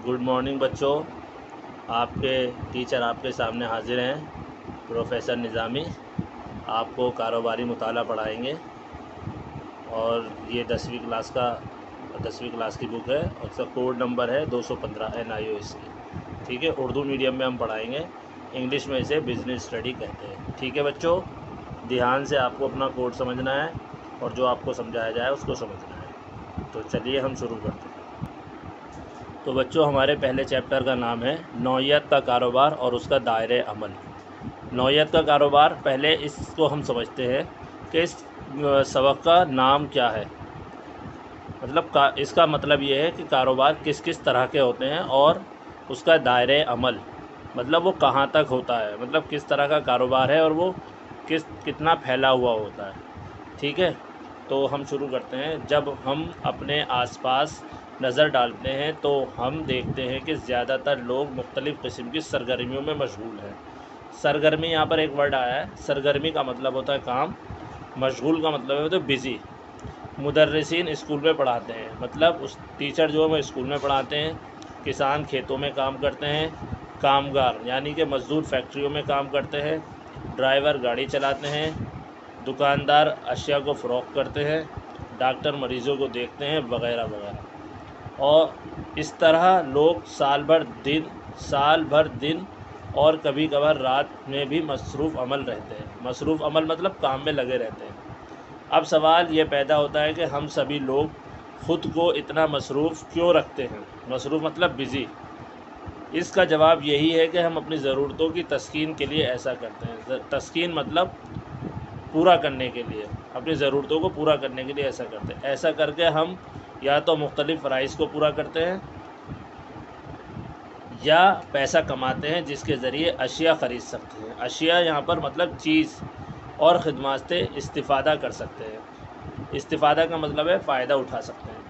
Good morning बच्चों। आपके teacher आपके सामने हाजिर हैं, प्रोफेसर निज़ामी। आपको कारोबारी मुताला पढ़ाएंगे और ये 10वीं क्लास की बुक है और उसका कोड नंबर है 215 NIOS की। ठीक है, उर्दू मीडियम में हम पढ़ाएंगे, इंग्लिश में इसे बिज़नेस स्टडी कहते हैं। ठीक है बच्चों, ध्यान से आपको अपना कोड समझना है और जो आपको समझाया जाए उसको समझना है। तो चलिए हम शुरू करते हैं। तो बच्चों, हमारे पहले चैप्टर का नाम है नौइयत का कारोबार और उसका दायरे अमल। नौइयत का कारोबार, पहले इसको हम समझते हैं कि इस सबक का नाम क्या है। मतलब इसका मतलब ये है कि कारोबार किस किस तरह के होते हैं और उसका दायरे अमल मतलब वो कहाँ तक होता है, मतलब किस तरह का कारोबार है और वो कितना फैला हुआ होता है। ठीक है, तो हम शुरू करते हैं। जब हम अपने आसपास नज़र डालते हैं तो हम देखते हैं कि ज़्यादातर लोग मुख्तलिफ़ किस्म की सरगर्मियों में मशगूल हैं। सरगर्मी, यहाँ पर एक वर्ड आया है। सरगर्मी का मतलब होता है काम, मशगूल का मतलब है तो बिज़ी। मुदर्रिसीन स्कूल में पढ़ाते हैं, मतलब उस टीचर जो है वो स्कूल में पढ़ाते हैं। किसान खेतों में काम करते हैं। कामगार यानी कि मज़दूर फैक्ट्रियों में काम करते हैं। ड्राइवर गाड़ी चलाते हैं। दुकानदार अशिया को फ़रोख्त करते हैं। डॉक्टर मरीज़ों को देखते हैं, वगैरह वगैरह। और इस तरह लोग साल भर दिन और कभी कभार रात में भी मसरूफ़ अमल रहते हैं। मसरूफ़ अमल मतलब काम में लगे रहते हैं। अब सवाल ये पैदा होता है कि हम सभी लोग ख़ुद को इतना मसरूफ़ क्यों रखते हैं। मसरूफ़ मतलब बिज़ी। इसका जवाब यही है कि हम अपनी ज़रूरतों की तस्कीन के लिए ऐसा करते हैं। तस्कीन मतलब पूरा करने के लिए, अपनी ज़रूरतों को पूरा करने के लिए ऐसा करते हैं। ऐसा करके हम या तो मुख्तलिफ़ फ़राइज़ को पूरा करते हैं या पैसा कमाते हैं जिसके ज़रिए अशिया ख़रीद सकते हैं। अशिया यहाँ पर मतलब चीज़ और ख़िदमत से इस्तिफ़ादा कर सकते हैं। इस्तिफ़ादा का मतलब है फ़ायदा उठा सकते हैं।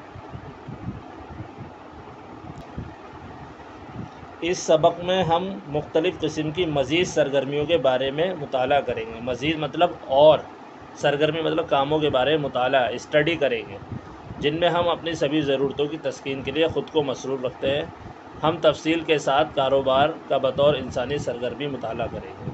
इस सबक में हम मुख्तलिफ़ किस्म की मज़ीद सरगर्मियों के बारे में मुताला करेंगे। मज़ीद मतलब और, सरगर्मी मतलब कामों के बारे में मुताला स्टडी करेंगे जिनमें हम अपनी सभी ज़रूरतों की तस्कीन के लिए ख़ुद को मसरूफ़ रखते हैं। हम तफसील के साथ कारोबार का बतौर इंसानी सरगर्मी मुताला करेंगे।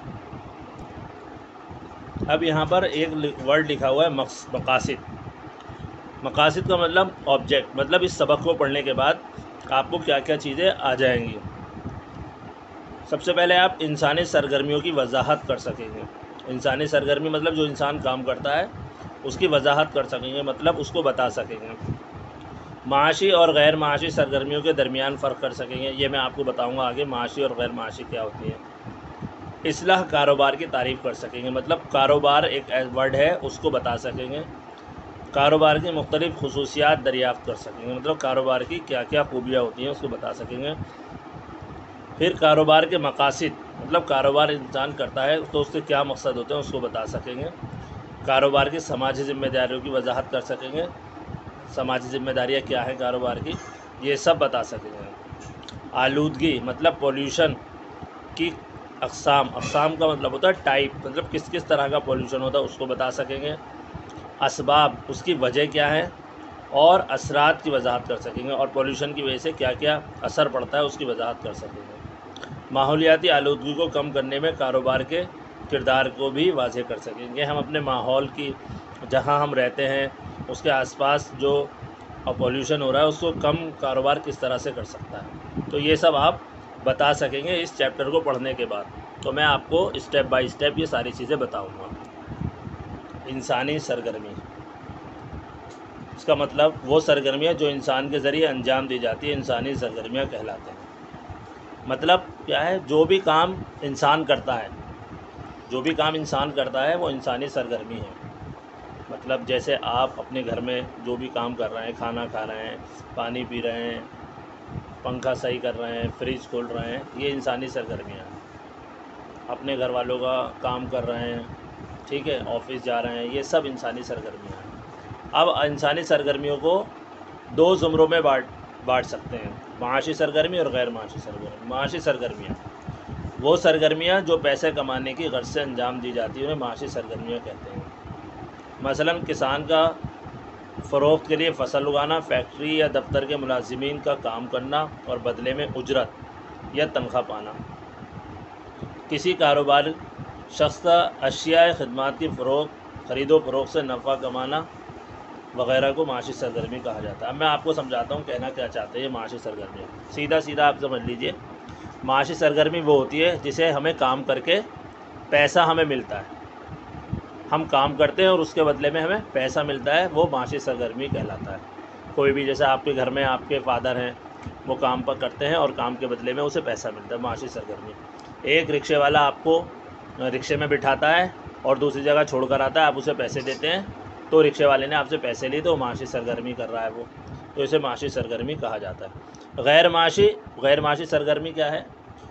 अब यहाँ पर एक वर्ड लिखा हुआ है मकासिद। मकासिद का मतलब ऑब्जेक्ट, मतलब इस सबक को पढ़ने के बाद आपको क्या क्या चीज़ें आ जाएंगी। सबसे पहले आप इंसानी सरगर्मियों की वजाहत कर सकेंगे। इंसानी सरगर्मी मतलब जो इंसान काम करता है उसकी वजाहत कर सकेंगे, मतलब उसको बता सकेंगे। माशी और गैर माशी सरगर्मियों के दरमियान फ़र्क कर सकेंगे, ये मैं आपको बताऊंगा आगे माशी और गैर माशी क्या होती है। इस्लाह कारोबार की तारीफ़ कर सकेंगे, मतलब कारोबार एक वर्ड है उसको बता सकेंगे। कारोबार की मुख्तलिफ़ खुसूसियात दरियाफ़्त कर सकेंगे, मतलब कारोबार की क्या क्या खूबियाँ होती हैं उसको बता सकेंगे। फिर कारोबार के मकासिद, मतलब कारोबार इंसान करता है तो उसके क्या मकसद होते हैं उसको बता सकेंगे। कारोबार की समाजी ज़िम्मेदारियों की वजाहत कर सकेंगे, समाजी ज़िम्मेदारियाँ क्या हैं कारोबार की, ये सब बता सकेंगे। आलूदगी मतलब पोल्यूशन की अक़साम का मतलब होता है टाइप, मतलब किस किस तरह का पोल्यूशन होता है उसको बता सकेंगे। असबाब, उसकी वजह क्या है, और असरात की वजाहत कर सकेंगे, और पोल्यूशन की वजह से क्या क्या असर पड़ता है उसकी वजाहत कर सकेंगे। माहौलियाती आलूदगी को कम करने में कारोबार के किरदार को भी वाज़ेह कर सकेंगे। हम अपने माहौल की, जहाँ हम रहते हैं उसके आसपास जो पोल्यूशन हो रहा है उसको कम कारोबार किस तरह से कर सकता है, तो ये सब आप बता सकेंगे इस चैप्टर को पढ़ने के बाद। तो मैं आपको स्टेप बाय स्टेप ये सारी चीज़ें बताऊंगा। इंसानी सरगर्मी, इसका मतलब वो सरगर्मियाँ जो इंसान के ज़रिए अंजाम दी जाती है इंसानी सरगर्मियाँ कहलाते हैं। मतलब क्या है, जो भी काम इंसान करता है वो इंसानी सरगर्मी है। मतलब जैसे आप अपने घर में जो भी काम कर रहे हैं, खाना खा रहे हैं, पानी पी रहे हैं, पंखा सही कर रहे हैं, फ्रिज खोल रहे हैं, ये इंसानी सरगर्मियाँ हैं। अपने घर वालों का काम कर रहे हैं, ठीक है, ऑफिस जा रहे हैं, ये सब इंसानी सरगर्मियाँ हैं। अब इंसानी सरगर्मियों को दो ज़ुमरों में बांट सकते हैं, माशी सरगर्मी और गैर माशी सरगर्मी। माशी सरगर्मियाँ वो सरगर्मियाँ जो पैसे कमाने की गर्ज से अंजाम दी जाती हैं, उन्हें माशी सरगर्मियाँ कहते हैं। मसलन किसान का فروخت کے لیے فصل اگانا، فیکٹری یا دفتر کے ملازمین کا کام کرنا اور بدلے میں اجرت یا تنخواہ پانا، کسی کاروبار شخص کا اشیاء خدمات کی خرید و فروخت سے نفع کمانا وغیرہ کو معاشی سرگرمی کہا جاتا ہے۔ اب میں آپ کو سمجھاتا ہوں کہنا کیا چاہتے ہیں یہ معاشی سرگرمی۔ سیدھا آپ سمجھ لیجئے، معاشی سرگرمی وہ ہوتی ہے جسے ہمیں کام کر کے پیسہ ہمیں ملتا ہے، ہم کام کرتے ہیں اور اس کے بدلے میں ہمیں پیسہ ملتا ہے، وہ معاشی سرگرمی کہلاتا ہے۔ کوئی بھی جیسے آپ کے گھر میں آپ کے فادر ہیں، وہ کام پر کرتے ہیں اور کام کے بدلے میں اسے پیسہ ملتا ہے، معاشی سرگرمی۔ ایک رکشے والا آپ کو رکشے میں بٹھاتا ہے اور دوسری جگہ چھوڑ کر آتا ہے، آپ اسے پیسے دیتے ہیں، تو رکشے والے نے آپ سے پیسے لیے تو معاشی سرگرمی کر رہا ہے وہ، تو اسے معاشی سرگرمی کہا جاتا ہے۔ غیر معاشی سرگرمی کیا ہے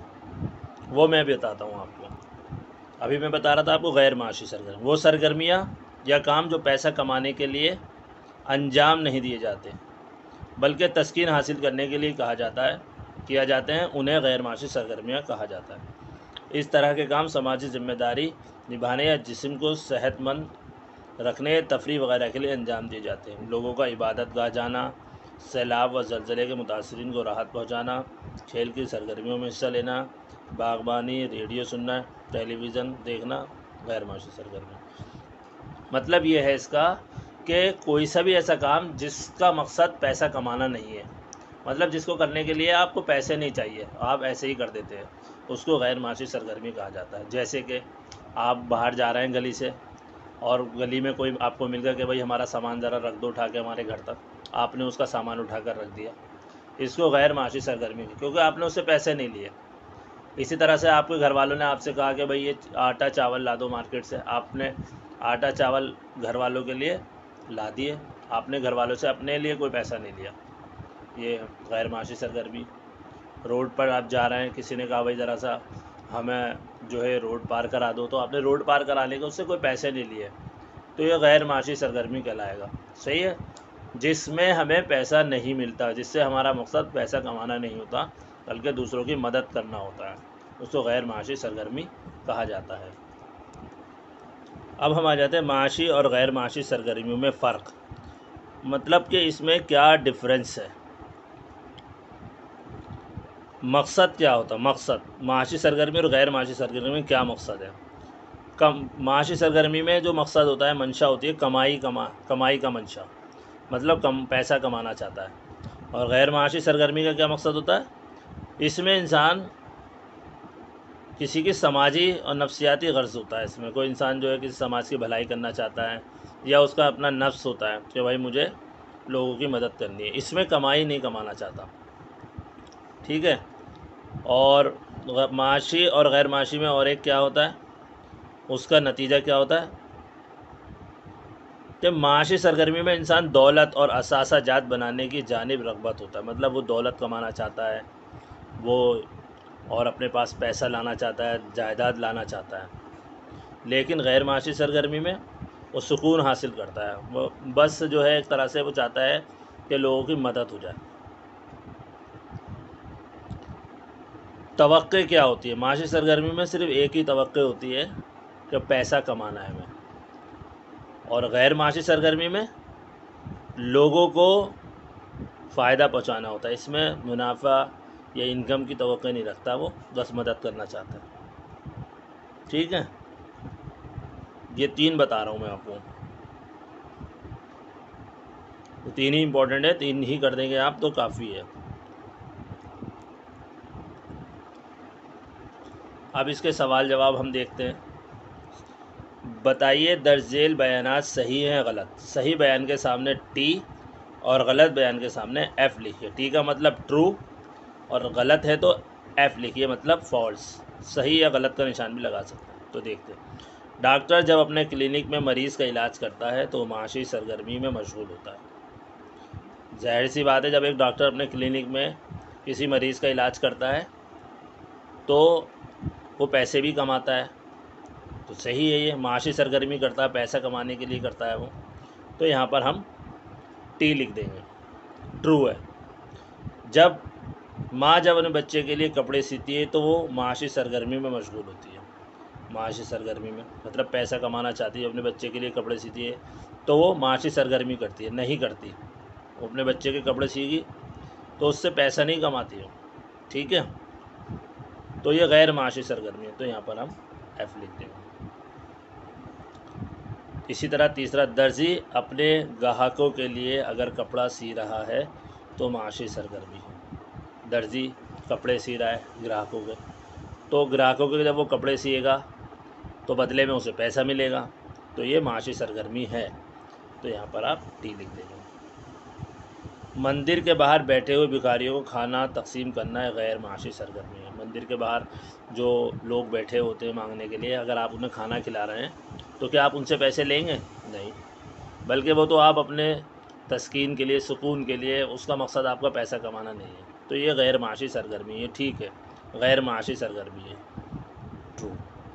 وہ میں بتاتا ہوں آپ کو۔ ابھی میں بتا رہا تھا آپ کو غیر معاشی سرگرمی، وہ سرگرمیاں یا کام جو پیسہ کمانے کے لیے انجام نہیں دیے جاتے بلکہ تسکین حاصل کرنے کے لیے کیا جاتے ہیں، انہیں غیر معاشی سرگرمیاں کہا جاتا ہے۔ اس طرح کے کام سماجی ذمہ داری نبھانے یا جسم کو صحت مند رکھنے، تفریح وغیرہ کے لیے انجام دیے جاتے ہیں۔ لوگوں کا عبادت گاہ جانا، سیلاب و زلزلے کے متاثرین کو راحت پہنچانا، کھیل کی سرگرمیوں میں حصہ لینا، باغبانی، ریڈیو سننا، ٹیلی ویژن دیکھنا غیر معاشی سرگرمی۔ مطلب یہ ہے اس کا کہ کوئی سا بھی ایسا کام جس کا مقصد پیسہ کمانا نہیں ہے، مطلب جس کو کرنے کے لیے آپ کو پیسے نہیں چاہیے، آپ ایسے ہی کر دیتے ہیں، اس کو غیر معاشی سرگرمی کہا جاتا ہے۔ جیسے کہ آپ باہر جا رہے ہیں گلی سے اور گلی میں کوئی آپ کو مل گیا کہ بھائی ہمارا سامان ذرا رکھ دو اٹھا کے ہمارے گھر تک، آپ نے اس کا سامان اٹھا کر رکھ دیا، اس کو غیر معاشی سرگرمی کی، کیونکہ آپ نے اس سے پیسے نہیں لیے۔ اسی طرح سے آپ کے گھر والوں نے آپ سے کہا کہ بھائی یہ آٹا چاول لا دو مارکیٹ سے، آپ نے آٹا چاول گھر والوں کے لیے لا دیے، آپ نے گھر والوں سے اپنے لیے کوئی پیسہ نہیں لیا، یہ غیر معاشی سرگرمی۔ روڈ پر آپ جا رہے ہیں، کسی نے کہا بھائی ذرا سا ہمیں جو ہے روڈ پار کرا دو، تو آپ نے روڈ پار کرانے کے اس سے کوئی پیسے نہیں لیے، تو یہ غیر معاشی سرگرمی کہلائے گا۔ صحیح ہے، جس میں ہمیں پیسہ نہیں ملتا، جس سے ہمارا مقصد پیسہ کمانا نہیں ہوتا بلکہ دوسروں کی مدد کرنا ہوتا ہے، اس کو غیر معاشی سرگرمی کہا جاتا ہے۔ اب ہم آ جاتے ہیں معاشی اور غیر معاشی سرگرمیوں میں فرق، مطلب کہ اس میں کیا ڈفرینس ہے، مقصد کیا ہوتا ہے، مقصد معاشی سرگرمی اور غیر معاشی سرگرمی میں کیا مقصد ہے۔ معاشی سرگرمی میں جو مقصد ہوتا ہے، منشا ہوتی ہے کمائی کا منشا، مطلب پیسہ کمانا چاہتا ہے۔ اور غیر معاشی سرگرمی کا کیا مقصد ہوتا ہے، اس میں انسان کسی کی سماجی اور نفسیاتی غرض ہوتا ہے، اس میں کوئی انسان جو ہے کسی سماج کی بھلائی کرنا چاہتا ہے، یا اس کا اپنا نفس ہوتا ہے کہ بھائی مجھے لوگوں کی مدد کرنی ہے، اس میں کمائی نہیں کمانا چاہتا، ٹھیک ہے۔ اور معاشی اور غیر معاشی میں اور ایک کیا ہوتا ہے، اس کا نتیجہ کیا ہوتا ہے کہ معاشی سرگرمی میں انسان دولت اور اثاثہ جات بنانے کی جانب رغبت ہوتا ہے، مطلب وہ دولت کمانا چاہتا ہے، وہ اور اپنے پاس پیسہ لانا چاہتا ہے، جائیداد لانا چاہتا ہے۔ لیکن غیر معاشی سرگرمی میں وہ سکون حاصل کرتا ہے، وہ بس جو ہے ایک طرح سے وہ چاہتا ہے کہ لوگوں کی مدد ہو جائے۔ توقع کیا ہوتی ہے، معاشی سرگرمی میں صرف ایک ہی توقع ہوتی ہے کہ پیسہ کمانا ہے ہمیں، اور غیر معاشی سرگرمی میں لوگوں کو فائدہ پہنچانا ہوتا ہے، اس میں منافع یا انکم کی توقع نہیں رکھتا، وہ بس مدد کرنا چاہتا ہے، ٹھیک ہے۔ یہ تین بتا رہا ہوں میں آپ کو، تین ہی امپورٹنٹ ہے، تین ہی کر دیں گے آپ تو کافی ہے۔ اب اس کے سوال جواب ہم دیکھتے ہیں۔ بتائیے درج ذیل بیانات صحیح ہیں غلط، صحیح بیان کے سامنے ٹی اور غلط بیان کے سامنے ایف لکھیے، ٹی کا مطلب ٹرو اور غلط ہے تو ایف لکھیے مطلب فالس، صحیح یا غلط کا نشان بھی لگا سکتے ہیں۔ تو دیکھتے ہیں، ڈاکٹر جب اپنے کلینک میں مریض کا علاج کرتا ہے تو وہ معاشی سرگرمی میں مشغول ہوتا ہے۔ ظاہر سی بات ہے، جب ایک ڈاکٹر اپنے کلینک میں کسی مریض کا علاج کرتا ہے تو وہ پیسے بھی کماتا ہے، تو صحیح ہے، یہ معاشی سرگرمی کرتا ہے، پیسہ کمانے کے لیے کرتا ہے وہ، تو یہاں پر ہم ٹی لکھ دیں گے، ٹرو ہے۔ جب ماں اپنے بچے کے لیے کپڑے سیتی ہے تو وہ معاشی سرگرمی میں مشغول ہوتی ہے، معاشی سرگرمی میں، مطلب پیسہ کمانا چاہتی ہے، اپنے بچے کے لیے کپڑے سیتی ہے تو وہ معاشی سرگرمی کرتی ہے، نہیں کرتی وہ اپنے بچے کے کپڑے سی گی تو اس سے پیسہ نہیں کماتی ہو، ٹھیک ہے، تو یہ غیر معاشی سرگرمی ہے، تو یہاں پر ہم ایف لکھ دیں گے۔ اسی طرح تیسرا، درزی اپنے گاہکوں کے لیے اگر کپڑا سی رہا ہے تو معاشی سرگرمی ہے۔ درزی کپڑے سی رہا ہے گراہکوں کے، تو گراہکوں کے جب وہ کپڑے سیے گا تو بدلے میں اسے پیسہ ملے گا، تو یہ معاشی سرگرمی ہے، تو یہاں پر آپ ٹی لکھ دیں گے۔ مندر کے باہر بیٹھے ہوئے بھکاریوں کو کھانا تقسیم کرنا ایک غیر معاشی سرگرمی ہے۔ مندر کے باہر جو لوگ بیٹھے ہوتے ہیں مانگنے کے لیے، اگر آپ انہیں کھانا کھلا رہے ہیں تو کیا آپ ان سے پیسے لیں گے؟ نہیں، بلکہ وہ تو آپ اپنے تسکین کے لیے، سکون کے لیے، اس کا مقصد آپ کا پیسہ کمانا نہیں ہے، تو یہ غیر معاشی سرگرمی ہے، ٹھیک ہے، غیر معاشی سرگرمی ہے، ٹرو۔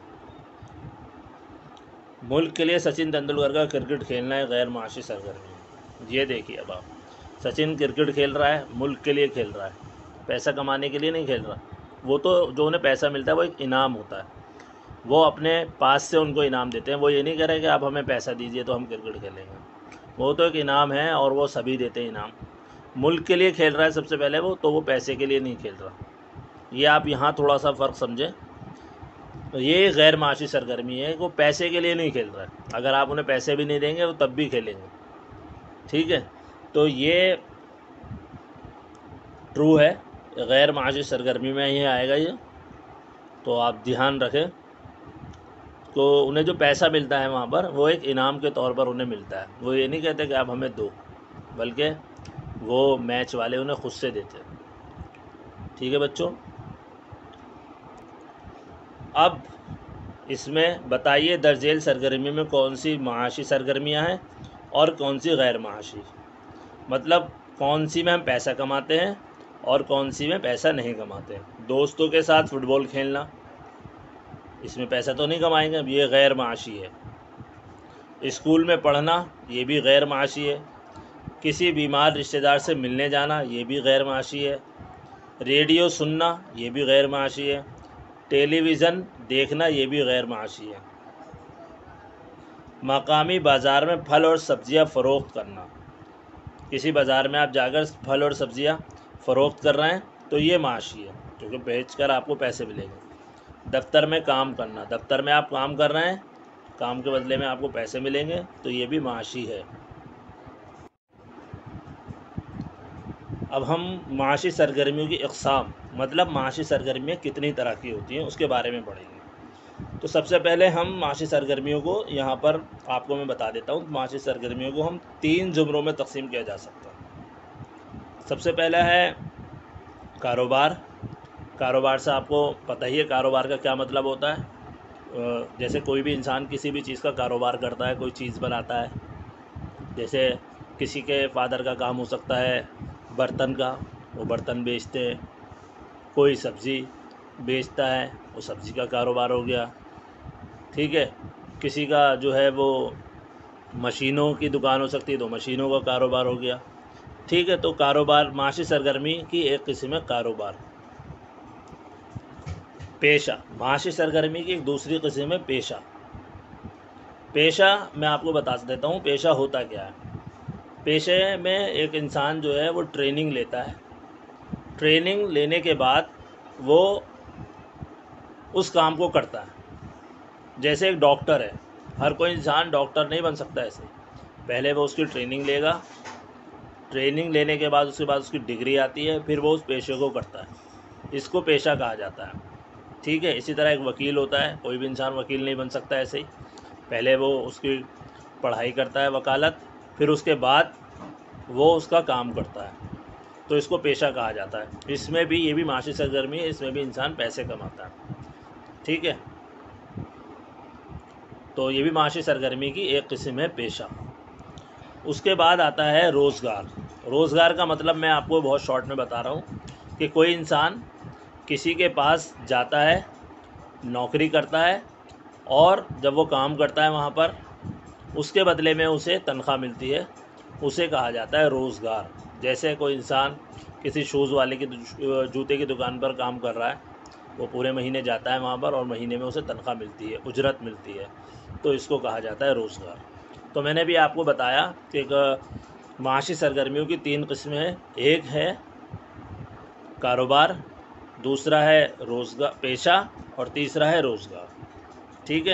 ملک کے لیے سچن تندولکر کا کرکٹ کھیلنا ایک غیر معاشی سرگرمی ہے۔ یہ دیکھیے اب آپ، سچن کرکٹ کھیل رہا ہے، ملک کے لیے کھیل رہا ہے، پیسہ کمانے کے لیے نہیں کھیل رہا، وہ تو جو انہیں پیسہ ملتا ہے وہ ایک انعام ہوتا ہے، وہ اپنے پاس سے ان کو انعام دیتے ہیں، وہ یہ نہیں کہہ رہے کہ آپ ہمیں پیسہ دیجئے تو ہم کرکٹ کھیلیں گے، وہ تو ایک انعام ہے اور وہ سبھی دیتے ہیں انعام۔ ملک کے لیے کھیل رہا ہے سب سے پہلے وہ، تو وہ پیسے کے لیے نہیں کھیل رہا، یہ آپ یہاں تھوڑا سا فرق سمجھیں۔ یہ غیر معاشی سرگرمی ہے، وہ پیسے کے لیے نہیں کھیل رہا ہے، اگر آپ انہیں پیسے بھی نہیں دیں گے وہ تب بھی کھیلیں گے، ٹھیک ہے، تو یہ ٹرو ہے، غیر معاشی سرگرمی میں ہی آئے گا یہ، تو آپ دھیان رکھیں، تو انہیں جو پیسہ ملتا ہے وہاں پر وہ ایک انعام کے طور پر انہیں ملتا ہے، وہ یہ نہیں کہتے کہ آپ ہمیں دو، بلکہ وہ میچ والے انہیں خود سے دیتے ہیں، ٹھیک ہے بچوں۔ اب اس میں بتائیے درج ذیل سرگرمی میں کون سی معاشی سرگرمیاں ہیں اور کون سی غیر معاشی، مطلب کون سی میں ہم پیسہ کماتے ہیں اور کون سی میں پیسہ نہیں کماتے ہیں۔ دوستوں کے ساتھ فٹ بال کھیلنا، اس میں پیسہ تو نہیں کمائیں گے، یہ غیر معاشی ہے۔ اسکول میں پڑھنا، یہ بھی غیر معاشی ہے۔ کسی بیمار رشتہ دار سے ملنے جانا، یہ بھی غیر معاشی ہے۔ ریڈیو سننا، یہ بھی غیر معاشی ہے۔ ٹیلی ویژن دیکھنا، یہ بھی غیر معاشی ہے۔ مقامی بازار میں پھل اور سبزیاں فروخت کرنا، کسی بازار میں آپ جا کر پھل اور سبزیاں فروخت کر رہے ہیں تو یہ معاشی ہے، کیونکہ بیچ کر آپ کو پیسے ملیں گے۔ دفتر میں کام کرنا، دفتر میں آپ کام کر رہے ہیں، کام کے بدلے میں آپ کو پیسے ملیں گے تو یہ بھی معاشی ہے۔ اب ہم معاشی سرگرمیوں کی اقسام، مطلب معاشی سرگرمیاں کتنی طرح کی ہوتی ہیں اس کے بارے میں پڑھیں گے۔ تو سب سے پہلے ہم معاشی سرگرمیوں کو یہاں پر آپ کو میں بتا دیتا ہوں، معاشی سرگرمیوں کو ہم 3 زمروں میں تقسیم کیا جا سکتا ہے۔ سب سے پہلا ہے کاروبار۔ کاروبار سے آپ کو پتہ ہی ہے کاروبار کا کیا مطلب ہوتا ہے، جیسے کوئی بھی انسان کسی بھی چیز کا کاروبار کرتا ہے، کوئی چیز بناتا ہے، جیسے کسی کے فادر کا کام ہو سکتا ہے برتن کا، وہ برتن بیچتے ہیں، کوئی سبزی بیچتا ہے، وہ سبزی کا کاروبار ہو گیا، ٹھیک ہے، کسی کا جو ہے وہ مشینوں کی دکان ہو سکتی ہے تو مشینوں کا کاروبار ہو گیا، ٹھیک ہے، تو کاروبار معاشی سرگرمی کی ایک قسم ہے کاروبار۔ پیشہ، معاشی سرگرمی کی ایک دوسری قسم ہے پیشہ۔ پیشہ میں آپ کو بتا دیتا ہوں پیشہ ہوتا کیا ہے۔ پیشے میں ایک انسان جو ہے وہ ٹریننگ لیتا ہے، ٹریننگ لینے کے بعد وہ اس کام کو کرتا ہے، جیسے ایک ڈاکٹر ہے، ہر کوئی انسان ڈاکٹر نہیں بن سکتا ایسے، پہلے وہ اس کی ٹریننگ لے گا، ٹریننگ لینے کے بعد اس کی ڈگری آتی ہے، پھر وہ اس پیشے کو کرتا ہے، اس کو پیشہ کہا جاتا ہے، ٹھیک ہے۔ اسی طرح ایک وکیل ہوتا ہے، کوئی بھی انسان وکیل نہیں بن سکتا ایسے ہی، پہلے وہ اس کی پڑھائی کرتا ہے وکالت، پھر اس کے بعد وہ اس کا کام کرتا ہے، تو اس کو پیشہ کہا جاتا ہے۔ اس میں بھی یہ بھی معاشی سرگرمی ہے، اس میں بھی انسان پیسے کماتا ہے، ٹھیک ہے، تو یہ بھی معاشی سرگرمی کی ایک قسم ہے پیشہ۔ اس کے بعد آتا ہے روزگار۔ روزگار کا مطلب میں آپ کو بہت شارٹ میں بتا رہا ہوں کہ کوئی انسان کسی کے پاس جاتا ہے، نوکری کرتا ہے، اور جب وہ کام کرتا ہے وہاں پر اس کے بدلے میں اسے تنخواہ ملتی ہے، اسے کہا جاتا ہے روزگار۔ جیسے کوئی انسان کسی شوز والے کی جوتے کی دکان پر کام کر رہا ہے، وہ پورے مہینے جاتا ہے وہاں پر اور مہینے میں اسے تنخواہ ملتی ہے، اجرت ملتی ہے، تو اس کو کہا جاتا ہے روزگار۔ تو میں نے بھی آپ کو بتایا کہ معاشی سرگرمیوں کی 3 قسمیں ہیں، ایک ہے کاروبار، دوسرا ہے روزگار پیشہ، اور تیسرا ہے روزگار۔ ٹھیک ہے،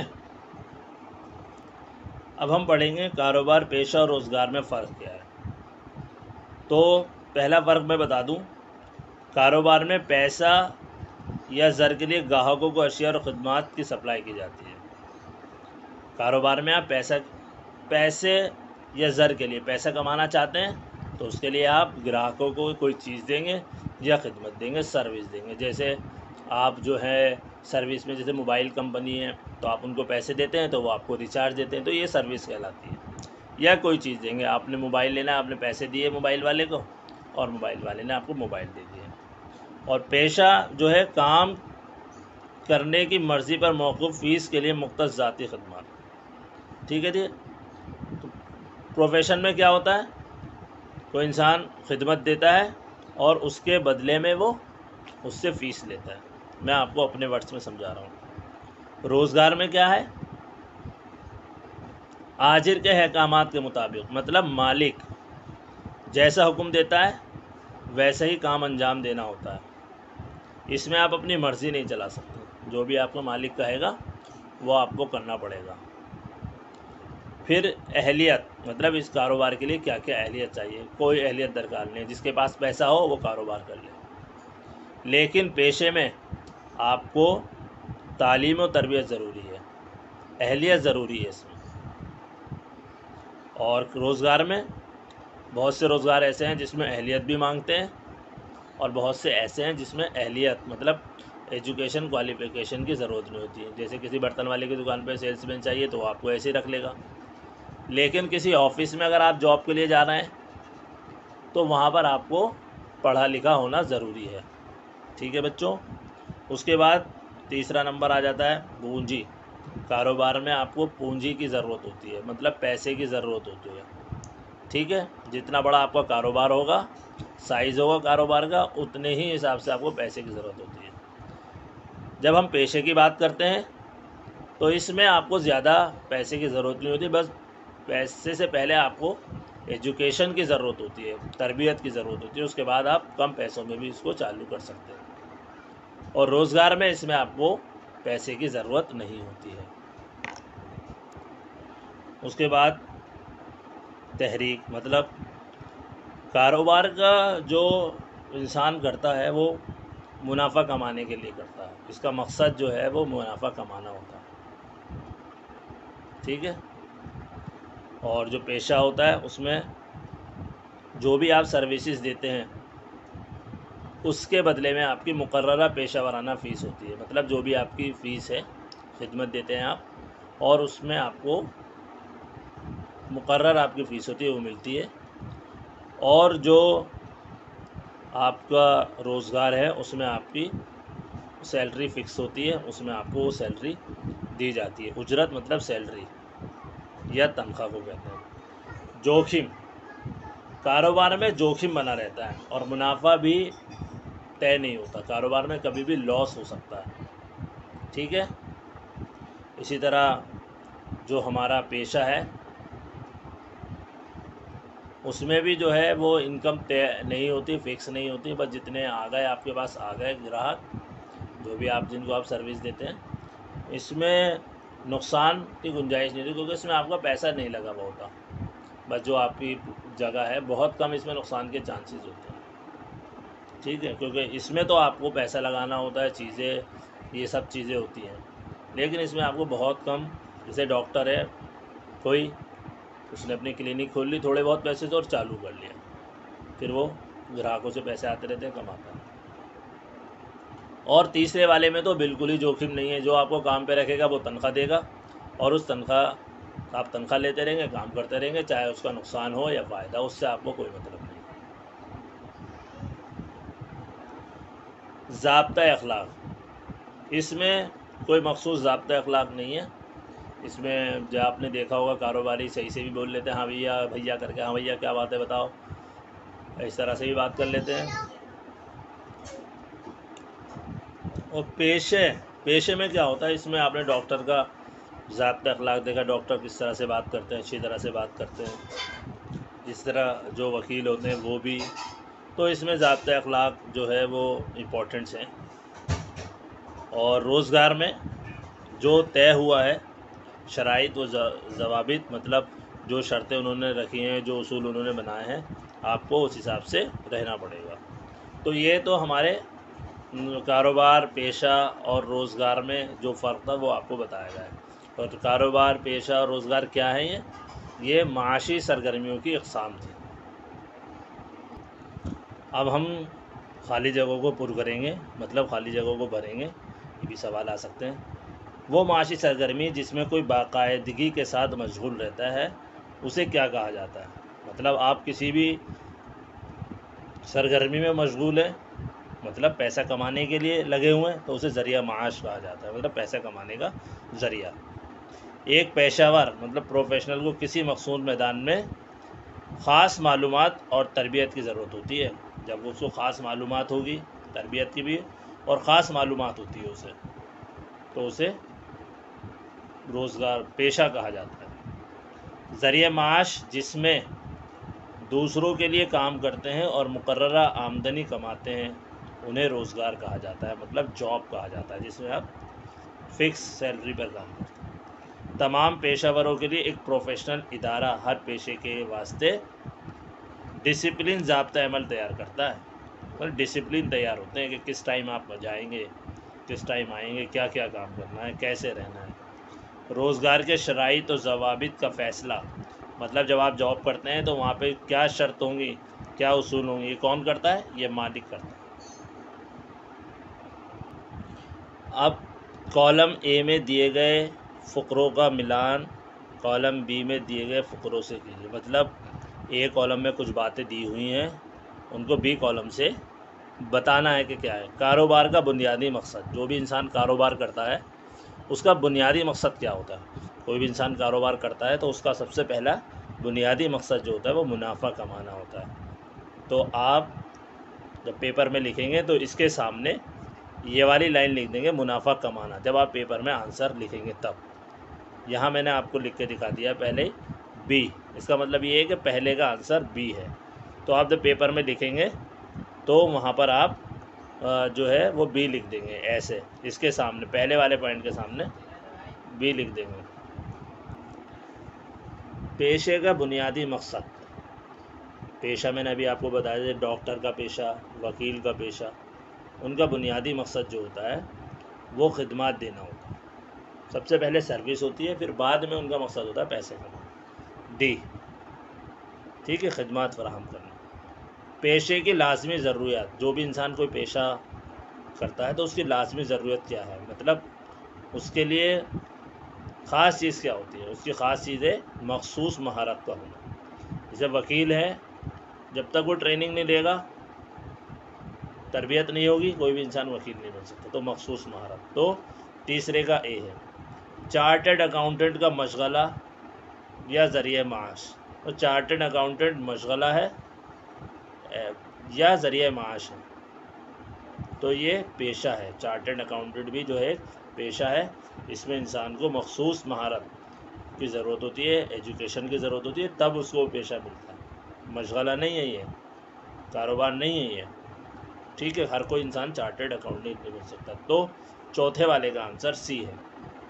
اب ہم پڑھیں گے کاروبار، پیشہ اور روزگار میں فرق کیا ہے۔ تو پہلا فرق میں بتا دوں، کاروبار میں پیسہ یا زر کے لیے گاہکوں کو اشیاء اور خدمات کی سپلائی کی جاتی ہے۔ کاروبار میں آپ پیسے یا زر کے لیے پیسہ کمانا چاہتے ہیں تو اس کے لیے آپ گراہکوں کو کوئی چیز دیں گے یا خدمت دیں گے، سروس دیں گے۔ جیسے آپ جو ہے سروس میں، جیسے موبائل کمپنی ہے تو آپ ان کو پیسے دیتے ہیں تو وہ آپ کو ریچارج دیتے ہیں، تو یہ سروس کہلاتی ہے۔ یا کوئی چیز دیں گے، آپ نے موبائل لینا ہے، آپ نے پیسے دیے موبائل والے کو اور موبائل والے نے آپ کو موبائل دے دیے۔ اور پیشہ جو ہے کام کرنے کی مرضی پر موقوف فیس کے لیے مختص ذاتی خدمات۔ ٹھیک ہے جی، پروفیشن میں کیا ہوتا ہے، کوئی انسان خدمت دیتا ہے اور اس کے بدلے میں وہ اس سے فیس لیتا ہے۔ میں آپ کو اپنے ورڈس میں سمجھا رہا ہوں۔ روزگار میں کیا ہے، آجر کے احکامات کے مطابق، مطلب مالک جیسا حکم دیتا ہے ویسا ہی کام انجام دینا ہوتا ہے۔ اس میں آپ اپنی مرضی نہیں چلا سکتے، جو بھی آپ کا مالک کہے گا وہ آپ کو کرنا پڑے گا۔ پھر اہلیت، مطلب اس کاروبار کے لیے کیا کیا اہلیت چاہیے، کوئی اہلیت درکار نہیں، جس کے پاس پیسہ ہو وہ کاروبار کر لے۔ لیکن پیشے میں آپ کو تعلیم و تربیت ضروری ہے، اہلیت ضروری ہے اس میں۔ اور روزگار میں بہت سے روزگار ایسے ہیں جس میں اہلیت بھی مانگتے ہیں، اور بہت سے ایسے ہیں جس میں اہلیت مطلب ایجوکیشن کوالیفیکیشن کی ضرورت نہیں ہوتی ہے۔ جیسے کسی برتن والے کی دکان پہ سیلس مین چاہیے تو وہ آپ کو ایسے ہی رکھ لے گا، لیکن کسی آفس میں اگر آپ جاب کے لیے جا رہے ہیں تو وہاں پر آپ کو پڑھا لکھا ہونا ضروری ہے۔ ٹھیک ہے بچوں، اس کے بعد تیسرا نمبر آ جاتا ہے پونجی۔ کاروبار میں آپ کو پونجی کی ضرورت ہوتی ہے، مطلب پیسے کی ضرورت ہوتی ہے۔ ٹھیک ہے، جتنا بڑا آپ کا کاروبار ہوگا، سائز ہوگا کاروبار کا، اتنے ہی حساب سے آپ کو پیسے کی ضرورت ہوتی ہے۔ جب ہم پیشے کی بات کرتے ہیں تو اس میں آپ کو زیادہ پیسے کی ضرورت نہیں ہوتی، بس پیسے سے پہلے آپ کو ایجوکیشن کی ضرورت ہوتی ہے، تربیت کی ضرورت ہوتی ہے، اس کے بعد آپ کم پیسوں میں بھی اس کو چالو کر سکتے ہیں۔ اور روزگار میں اس میں آپ کو پیسے کی ضرورت نہیں ہوتی ہے۔ اس کے بعد تحریک، مطلب کاروبار کا جو انسان کرتا ہے وہ منافع کمانے کے لیے کرتا ہے، اس کا مقصد جو ہے وہ منافع کمانا ہوتا ہے۔ ٹھیک ہے، اور جو پیشہ ہوتا ہے اس میں جو بھی آپ سروسز دیتے ہیں اس کے بدلے میں آپ کی مقررہ پیشہ ورانہ فیس ہوتی ہے، مطلب جو بھی آپ کی فیس ہے، خدمت دیتے ہیں آپ، اور اس میں آپ کو مقرر آپ کی فیس ہوتی ہے، وہ ملتی ہے۔ اور جو آپ کا روزگار ہے اس میں آپ کی سیلری فکس ہوتی ہے، اس میں آپ کو وہ سیلری دی جاتی ہے۔ اجرت مطلب سیلری یا تنخواہ کو کہتے ہیں۔ جوخم، کاروبار میں جوخم بنا رہتا ہے اور منافع بھی طے نہیں ہوتا، کاروبار میں کبھی بھی لاس ہو سکتا ہے۔ ٹھیک ہے، اسی طرح جو ہمارا پیشہ ہے اس میں بھی جو ہے وہ انکم طے نہیں ہوتی، فکس نہیں ہوتی، بس جتنے آ گئے آپ کے پاس آ گئے گراہک، جو بھی آپ جن کو آپ سروس دیتے ہیں، اس میں نقصان کی گنجائش نہیں ہوتی، کیونکہ اس میں آپ کا پیسہ نہیں لگا ہوا ہوتا، بس جو آپ کی جگہ ہے بہت کم اس میں نقصان کے چانسز ہوتے ہیں۔ ٹھیک ہے، کیونکہ اس میں تو آپ کو پیسہ لگانا ہوتا ہے، چیزیں یہ سب چیزیں ہوتی ہیں، لیکن اس میں آپ کو بہت کم، جیسے ڈاکٹر ہے کوئی، اس نے اپنی کلینک کھول لی تھوڑے بہت پیسے سے اور چالو کر لیا، پھر وہ گراہکوں سے پیسے آتے رہتے ہیں، کماتا ہے۔ اور تیسرے والے میں تو بالکل ہی جوخم نہیں ہے، جو آپ کو کام پہ رکھے گا وہ تنخواہ دے گا، اور اس آپ تنخواہ لیتے رہیں گے، کام کرتے رہیں گے، چاہے اس کا نقصان ہو یا فائدہ، اس سے آپ کو کوئی مطلب نہیں۔ ضابطہ اخلاق، اس میں کوئی مخصوص ضابطہ اخلاق نہیں ہے۔ اس میں جو آپ نے دیکھا ہوگا کاروباری صحیح سے بھی بول لیتے ہیں، ہاں بھیا کر کے، ہاں بھیا کیا بات ہے بتاؤ، اس طرح سے بھی بات کر لیتے ہیں۔ اور پیشے میں کیا ہوتا ہے، اس میں آپ نے ڈاکٹر کا ضابطۂ اخلاق دیکھا، ڈاکٹر کس طرح سے بات کرتے ہیں، اچھی طرح سے بات کرتے ہیں، جس طرح جو وکیل ہوتے ہیں وہ بھی، تو اس میں ضابطۂ اخلاق جو ہے وہ امپورٹنٹس ہیں۔ اور روزگار میں جو طے ہوا ہے شرائط و ضوابط، مطلب جو شرطیں انہوں نے رکھی ہیں، جو اصول انہوں نے بنائے ہیں، آپ کو اس حساب سے رہنا پڑے گا۔ تو یہ تو ہمارے کاروبار، پیشہ اور روزگار میں جو فرق تھا وہ آپ کو بتایا گیا ہے۔ اور کاروبار، پیشہ اور روزگار کیا ہے، یہ معاشی سرگرمیوں کی اقسام تھی۔ اب ہم خالی جگہوں کو پر کریں گے، مطلب خالی جگہوں کو بھریں گے، یہ بھی سوال آ سکتے ہیں۔ وہ معاشی سرگرمی جس میں کوئی باقاعدگی کے ساتھ مشغول رہتا ہے اسے کیا کہا جاتا ہے؟ مطلب آپ کسی بھی سرگرمی میں مشغول ہیں، مطلب پیسہ کمانے کے لیے لگے ہوئے ہیں، تو اسے ذریعہ معاش کہا جاتا ہے، مطلب پیسہ کمانے کا ذریعہ۔ ایک پیشہ ور مطلب پروفیشنل کو کسی مخصوص میدان میں خاص معلومات اور تربیت کی ضرورت ہوتی ہے۔ جب اس کو خاص معلومات ہوگی، تربیت کی بھی اور خاص معلومات ہوتی ہے اسے، تو اسے روزگار پیشہ کہا جاتا ہے۔ ذریعہ معاش جس میں دوسروں کے لیے کام کرتے ہیں اور مقررہ آمدنی کماتے ہیں انہیں روزگار کہا جاتا ہے، مطلب جاب کہا جاتا ہے، جس میں آپ فکس سیلری پر کام کرتے ہیں۔ تمام پیشہ وروں کے لیے ایک پروفیشنل ادارہ ہر پیشے کے واسطے ڈسپلن ضابطہ عمل تیار کرتا ہے، مطلب ڈسپلن تیار ہوتے ہیں کہ کس ٹائم آپ جائیں گے، کس ٹائم آئیں گے، کیا کیا کام کرنا ہے، کیسے رہنا ہے۔ روزگار کے شرائط و ضوابط کا فیصلہ، مطلب جب آپ جاب کرتے ہیں تو وہاں پہ کیا شرط ہوں گی، کیا اصول ہوں گے، یہ کون کرتا ہے؟ یہ مالک کرتا ہے۔ اب کالم اے میں دیے گئے فقروں کا ملان کالم بی میں دیے گئے فقروں سے کیجیے، مطلب اے کالم میں کچھ باتیں دی ہوئی ہیں، ان کو بی کالم سے بتانا ہے کہ کیا ہے۔ کاروبار کا بنیادی مقصد، جو بھی انسان کاروبار کرتا ہے اس کا بنیادی مقصد کیا ہوتا ہے؟ کوئی بھی انسان کاروبار کرتا ہے تو اس کا سب سے پہلا بنیادی مقصد جو ہوتا ہے وہ منافع کمانا ہوتا ہے۔ تو آپ جب پیپر میں لکھیں گے تو اس کے سامنے یہ والی لائن لکھ دیں گے، منافع کمانا، جب آپ پیپر میں آنسر لکھیں گے تب۔ یہاں میں نے آپ کو لکھ کے دکھا دیا پہلے بی، اس کا مطلب یہ ہے کہ پہلے کا آنسر بی ہے۔ تو آپ جب پیپر میں لکھیں گے تو وہاں پر آپ جو ہے وہ بی لکھ دیں گے، ایسے اس کے سامنے پہلے والے پوائنٹ کے سامنے بی لکھ دیں گے۔ پیشے کا بنیادی مقصد، پیشہ میں نے ابھی آپ کو بتایا تھا، ڈاکٹر کا پیشہ، وکیل کا پیشہ، ان کا بنیادی مقصد جو ہوتا ہے وہ خدمات دینا ہوتا ہے۔ سب سے پہلے سروس ہوتی ہے، پھر بعد میں ان کا مقصد ہوتا ہے پیسے کمانا۔ ڈی، ٹھیک ہے، خدمات فراہم کرنا۔ پیشے کی لازمی ضروریات، جو بھی انسان کوئی پیشہ کرتا ہے تو اس کی لازمی ضرورت کیا ہے، مطلب اس کے لیے خاص چیز کیا ہوتی ہے؟ اس کی خاص چیز ہے مخصوص مہارت کا ہونا۔ جیسے وکیل ہے، جب تک وہ ٹریننگ نہیں لے گا، تربیت نہیں ہوگی، کوئی بھی انسان وکیل نہیں بن سکتا، تو مخصوص مہارت۔ تو تیسرے کا اے ہے۔ چارٹرڈ اکاؤنٹنٹ کا مشغلہ یا ذریعہ معاش، تو چارٹرڈ اکاؤنٹنٹ مشغلہ ہے یا ذریعہ معاش ہے، تو یہ پیشہ ہے۔ چارٹرڈ اکاؤنٹنٹ بھی جو ہے پیشہ ہے، اس میں انسان کو مخصوص مہارت کی ضرورت ہوتی ہے، ایجوکیشن کی ضرورت ہوتی ہے، تب اس کو پیشہ ملتا ہے، مشغلہ نہیں ہے، یہ کاروبار نہیں ہے یہ، ٹھیک ہے۔ ہر کوئی انسان چارٹرڈ اکاؤنٹنٹ نہیں بن سکتا۔ تو چوتھے والے کا آنسر سی ہے۔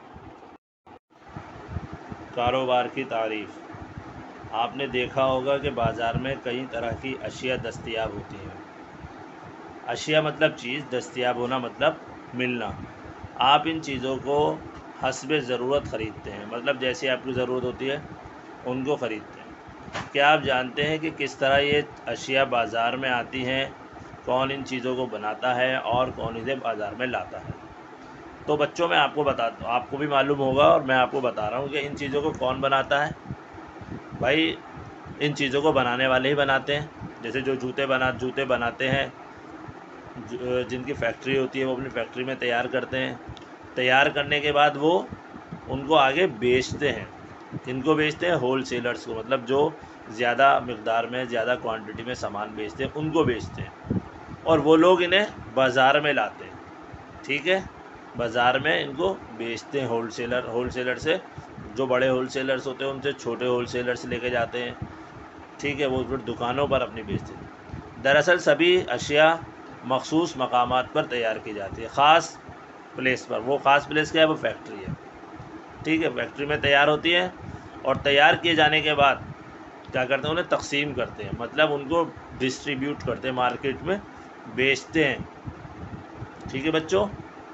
کاروبار کی تعریف، آپ نے دیکھا ہوگا کہ بازار میں کئی طرح کی اشیاء دستیاب ہوتی ہیں۔ اشیاء مطلب چیز، دستیاب ہونا مطلب ملنا۔ آپ ان چیزوں کو حسب ضرورت خریدتے ہیں، مطلب جیسی آپ کی ضرورت ہوتی ہے ان کو خریدتے ہیں۔ کیا آپ جانتے ہیں کہ کس طرح یہ اشیاء بازار میں آتی ہیں، کون ان چیزوں کو بناتا ہے اور کون انہیں بازار میں لاتا ہے؟ تو بچوں میں آپ کو بتاتا ہوں، آپ کو بھی معلوم ہوگا اور میں آپ کو بتا رہا ہوں کہ ان چیزوں کو کون بناتا ہے۔ بھائی ان چیزوں کو بنانے والے ہی بناتے ہیں، جیسے جو جوتے بناتے ہیں، جن کی فیکٹری ہوتی ہے وہ اپنی فیکٹری میں تیار کرتے ہیں، تیار کرنے کے بعد وہ ان کو آگے بیچتے ہیں۔ ان کو بیچتے ہیں ہول سیلرز کو، مطلب جو زیادہ مقدار میں، زیادہ کوانٹٹی میں سامان بیچتے ہیں ان کو بیچتے ہیں، اور وہ لوگ انہیں بازار میں لاتے ہیں۔ ٹھیک ہے، بازار میں ان کو بیچتے ہیں ہول سیلر سے، جو بڑے ہول سیلرس ہوتے ہیں ان سے چھوٹے ہول سیلرس لے کے جاتے ہیں، ٹھیک ہے، وہ پھر دکانوں پر اپنی بیچتے ہیں۔ دراصل سبھی اشیاء مخصوص مقامات پر تیار کی جاتی ہے، خاص پلیس پر۔ وہ خاص پلیس کیا ہے؟ وہ فیکٹری ہے، ٹھیک ہے، فیکٹری میں تیار ہوتی ہے، اور تیار کیے جانے کے بعد کیا کرتے ہیں؟ انہیں تقسیم کرتے ہیں، مطلب ان کو ڈسٹریبیوٹ کرتے ہیں، مارکیٹ میں بیچتے ہیں، ٹھیک ہے بچوں۔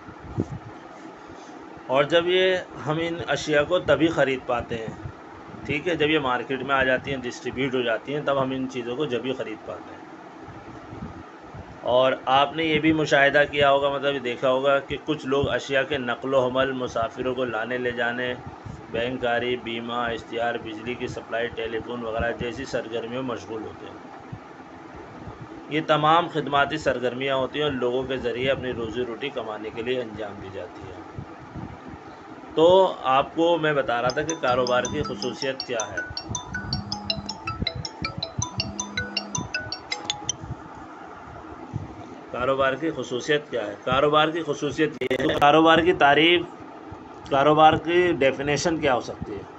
اور جب یہ ہم ان اشیاء کو تبھی خرید پاتے ہیں، ٹھیک ہے، جب یہ مارکیٹ میں آ جاتی ہیں، ڈسٹریبیوٹ ہو جاتی ہیں، تب ہم ان چیزوں کو جب ہی خرید پاتے ہیں۔ اور آپ نے یہ بھی مشاہدہ کیا ہوگا، مطلب دیکھا ہوگا کہ کچھ لوگ اشیاء کے نقل و حمل، مسافروں کو لانے لے جانے، بینکاری، بیمہ، اشتہار، بجلی کی سپلائی، ٹیلی فون وغیرہ جیسی سرگرمیوں میں مشغول ہوتے ہیں۔ یہ تمام خدماتی سرگرمیاں ہوتی ہیں اور لوگوں کے ذریعے اپنی روزی روٹی کمانے کے لیے انجام دی جاتی ہے۔ تو آپ کو میں بتا رہا تھا کہ کاروبار کی خصوصیت کیا ہے۔ کاروبار کی خصوصیت کیا ہے؟ کاروبار کی خصوصیت یہ ہے، کاروبار کی تعریف، کاروبار کی ڈیفینیشن کیا ہو سکتی ہے؟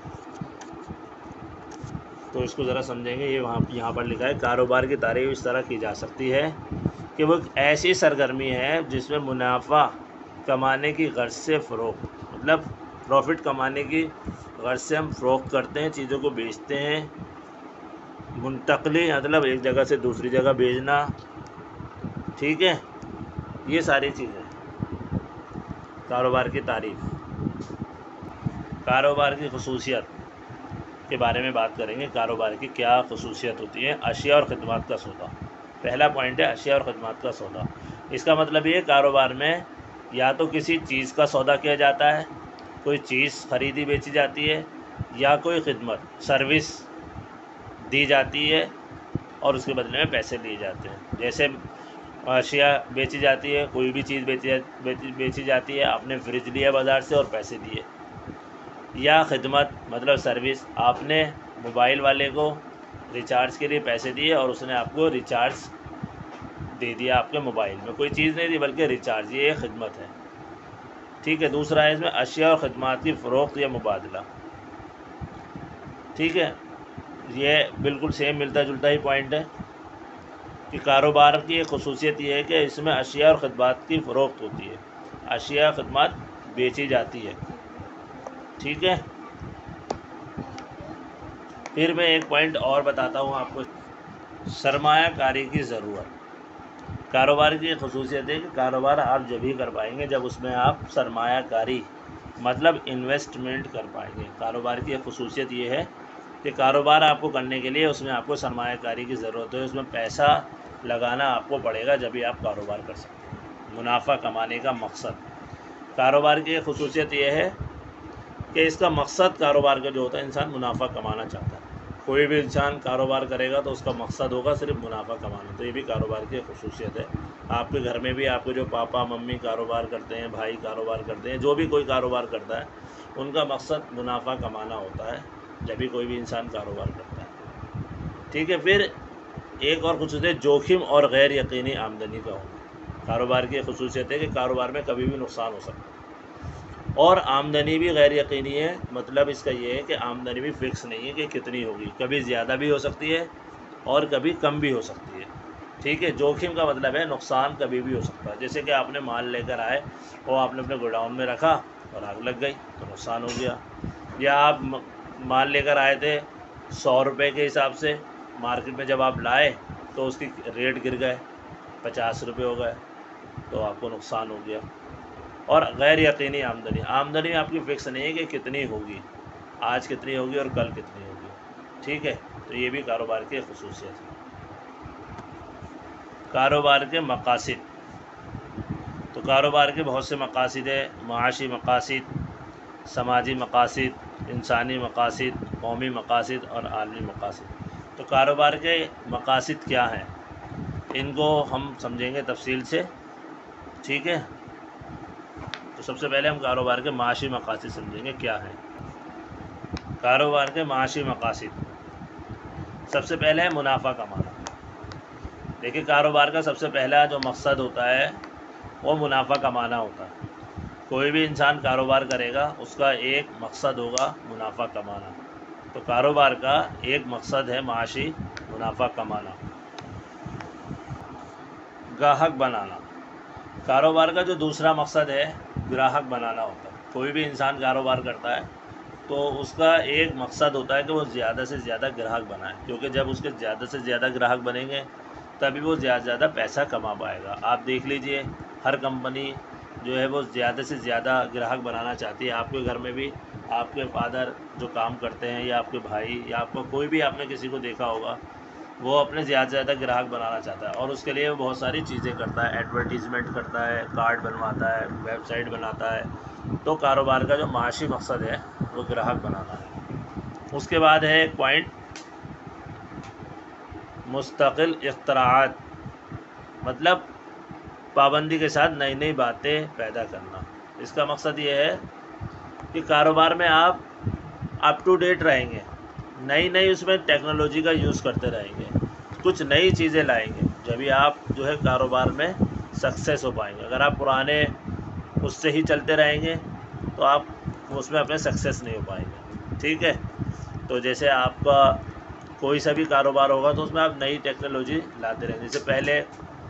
تو اس کو ذرا سمجھیں گے۔ یہ یہاں پر لکھا ہے، کاروبار کی تعریف اس طرح کی جا سکتی ہے کہ وہ ایک ایسی سرگرمی ہے جس میں منافع کمانے کی غرض سے فروخت، مطلب پروفٹ کمانے کی غرض سے ہم فروخت کرتے ہیں، چیزوں کو بیچتے ہیں، منتقلی مطلب ایک جگہ سے دوسری جگہ بھیجنا، ٹھیک ہے، یہ ساری چیزیں کاروبار کی تعریف۔ کاروبار کی خصوصیت کے بارے میں بات کریں گے، کاروبار کی کیا خصوصیت ہوتی ہے۔ اشیاء اور خدمات کا سودا، پہلا پوائنٹ ہے اشیاء اور خدمات کا سودا۔ اس کا مطلب یہ ہے کاروبار میں یا تو کسی چیز کا سودا کیا جاتا ہے، کوئی چیز خریدی بیچی جاتی ہے، یا کوئی خدمت سروس دی جاتی ہے اور اس کے بدلے میں پیسے لیے جاتے ہیں۔ جیسے اشیاء بیچی جاتی ہے، کوئی بھی چیز بیچی جاتی ہے، آپ نے فریج لیا بازار سے اور پیسے دیے، یا خدمت مطلب سروس، آپ نے موبائل والے کو ریچارج کے لیے پیسے دیے اور اس نے آپ کو ریچارج دے دیا آپ کے موبائل میں، کوئی چیز نہیں دی بلکہ ریچارج، یہ ایک خدمت ہے، ٹھیک ہے۔ دوسرا ہے اس میں اشیاء اور خدمات کی فروخت یا مبادلہ، ٹھیک ہے، یہ بالکل سیم ملتا جلتا ہی پوائنٹ ہے کہ کاروبار کی ایک خصوصیت یہ ہے کہ اس میں اشیاء اور خدمات کی فروخت ہوتی ہے، اشیاء خدمات بیچی جاتی ہے، ٹھیک ہے۔ پھر میں ایک پوائنٹ اور بتاتا ہوں آپ کو، سرمایہ کاری کی ضرورت۔ کاروبار کی خصوصیت ہے کہ کاروبار آپ جب ہی کر پائیں گے جب اس میں آپ سرمایہ کاری مطلب انویسٹمنٹ کر پائیں گے۔ کاروبار کی ایک خصوصیت یہ ہے کہ کاروبار آپ کو کرنے کے لیے اس میں آپ کو سرمایہ کاری کی ضرورت ہے، اس میں پیسہ لگانا آپ کو پڑے گا جب ہی آپ کاروبار کر سکتے ہیں۔ منافع کمانے کا مقصد، کاروبار کی ایک خصوصیت یہ ہے کہ اس کا مقصد کاروبار کا جو ہوتا ہے، انسان منافع کمانا چاہتا ہے۔ کوئی بھی انسان کاروبار کرے گا تو اس کا مقصد ہوگا صرف منافع کمانا، تو یہ بھی کاروبار کی ایک خصوصیت ہے۔ آپ کے گھر میں بھی آپ کے جو پاپا ممی کاروبار کرتے ہیں، بھائی کاروبار کرتے ہیں، جو بھی کوئی کاروبار کرتا ہے ان کا مقصد منافع کمانا ہوتا ہے جب بھی کوئی بھی انسان کاروبار کرتا ہے، ٹھیک ہے۔ پھر ایک اور خصوصیت جوخم اور غیر یقینی آمدنی کا ہونا۔ کاروبار کی خصوصیت ہے کہ کاروبار میں کبھی بھی نقصان ہو سکتا ہے اور آمدنی بھی غیر یقینی ہے، مطلب اس کا یہ ہے کہ آمدنی بھی فکس نہیں ہے کہ کتنی ہوگی، کبھی زیادہ بھی ہو سکتی ہے اور کبھی کم بھی ہو سکتی ہے، ٹھیک ہے۔ جوخم کا مطلب ہے نقصان کبھی بھی ہو سکتا ہے، جیسے کہ آپ نے مال لے کر آئے اور آپ نے اپنے گوڈاؤن میں رکھا اور آگ لگ گئی تو نقصان ہو گیا، یا آپ مال لے کر آئے تھے 100 روپے کے حساب سے، مارکیٹ میں جب آپ لائے تو اس کی ریٹ گر گئے 50 روپے ہو گئے تو آپ کو نقصان ہو گیا۔ اور غیر یقینی آمدنی آپ کی فکس نہیں ہے کہ کتنی ہوگی، آج کتنی ہوگی اور کل کتنی ہوگی، ٹھیک ہے، تو یہ بھی کاروبار کی خصوصیت ہے۔ کاروبار کے مقاصد، تو کاروبار کے بہت سے مقاصد ہیں، معاشی مقاصد، سماجی مقاصد، انسانی مقاصد، قومی مقاصد اور عالمی مقاصد۔ تو کاروبار کے مقاصد کیا ہیں ان کو ہم سمجھیں گے تفصیل سے، ٹھیک ہے۔ تو سب سے پہلے ہم کاروبار کے معاشی مقاصد سمجھیں گے کیا ہیں۔ کاروبار کے معاشی مقاصد، سب سے پہلے ہے منافع کمانا۔ دیکھیے کاروبار کا سب سے پہلا جو مقصد ہوتا ہے وہ منافع کمانا ہوتا ہے۔ کوئی بھی انسان کاروبار کرے گا اس کا ایک مقصد ہوگا منافع کمانا۔ تو کاروبار کا ایک مقصد ہے معاشی منافع کمانا۔ گاہک بنانا، کاروبار کا جو دوسرا مقصد ہے گراہک بنانا ہوتا ہے۔ کوئی بھی انسان کاروبار کرتا ہے تو اس کا ایک مقصد ہوتا ہے کہ وہ زیادہ سے زیادہ گراہک بنائے، کیونکہ جب اس کے زیادہ سے زیادہ گراہک بنیں گے تبھی وہ زیادہ سے زیادہ پیسہ کما پائے گا۔ آپ دیکھ لیجئے ہر کمپنی جو ہے وہ زیادہ سے زیادہ گراہک بنانا چاہتی ہے۔ آپ کے گھر میں بھی آپ کے فادر جو کام کرتے ہیں یا آپ کے بھائی یا آپ کو کوئی بھی آپ نے کسی کو دیکھا ہوگا، وہ اپنے زیادہ سے زیادہ گراہک بنانا چاہتا ہے اور اس کے لیے وہ بہت ساری چیزیں کرتا ہے، ایڈورٹیزمنٹ کرتا ہے، کارڈ بنواتا ہے، ویب سائٹ بناتا ہے۔ تو کاروبار کا جو معاشی مقصد ہے وہ گراہک بنانا ہے۔ اس کے بعد ہے ایک پوائنٹ مستقل اختراعات، مطلب پابندی کے ساتھ نئی نئی باتیں پیدا کرنا۔ اس کا مقصد یہ ہے کہ کاروبار میں آپ اپ ٹو ڈیٹ رہیں گے، نئی نئی اس میں ٹیکنالوجی کا یوز کرتے رہیں گے، کچھ نئی چیزیں لائیں گے، جبھی آپ جو ہے کاروبار میں سکسیس ہو پائیں گے۔ اگر آپ پرانے اس سے ہی چلتے رہیں گے تو آپ اس میں اپنے سکسیس نہیں ہو پائیں گے، ٹھیک ہے۔ تو جیسے آپ کا کوئی سا بھی کاروبار ہوگا تو اس میں آپ نئی ٹیکنالوجی لاتے رہیں گے۔ جیسے پہلے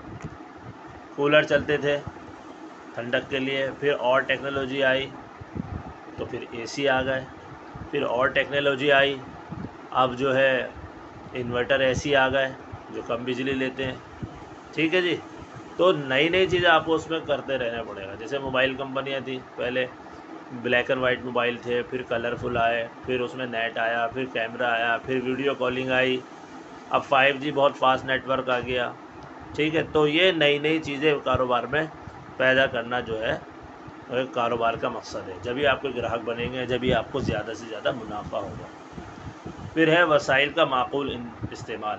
کولر چلتے تھے ٹھنڈک کے لیے، پھر اور ٹیکنالوجی آئی تو پھر اے سی آ گئے، پھر اور ٹیکنالوجی آئی، اب جو ہے انورٹر اے سی آ گئے جو کم بجلی لیتے ہیں، ٹھیک ہے جی۔ تو نئی نئی چیزیں آپ کو اس میں کرتے رہنا پڑے گا۔ جیسے موبائل کمپنیاں تھیں پہلے، بلیک اینڈ وائٹ موبائل تھے، پھر کلرفل آئے، پھر اس میں نیٹ آیا، پھر کیمرہ آیا، پھر ویڈیو کالنگ آئی، اب 5G بہت فاسٹ نیٹ ورک آ گیا، ٹھیک ہے۔ تو یہ نئی نئی چیزیں کاروبار میں پیدا کرنا جو ہے وہ ایک کاروبار کا مقصد ہے۔ جبھی آپ کے گراہک بنیں گے، جبھی آپ کو زیادہ سے زیادہ منافع ہوگا۔ پھر ہے وسائل کا معقول استعمال۔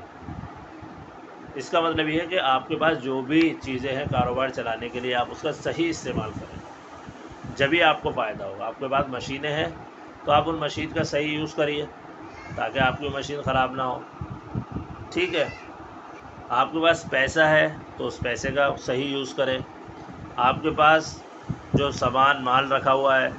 اس کا مطلب یہ ہے کہ آپ کے پاس جو بھی چیزیں ہیں کاروبار چلانے کے لیے، آپ اس کا صحیح استعمال کریں، جبھی آپ کو فائدہ ہوگا۔ آپ کے پاس مشینیں ہیں تو آپ ان مشین کا صحیح یوز کریے تاکہ آپ کی مشین خراب نہ ہو، ٹھیک ہے۔ آپ کے پاس پیسہ ہے تو اس پیسے کا صحیح یوز کریں۔ آپ کے پاس جو سامان مال رکھا ہوا ہے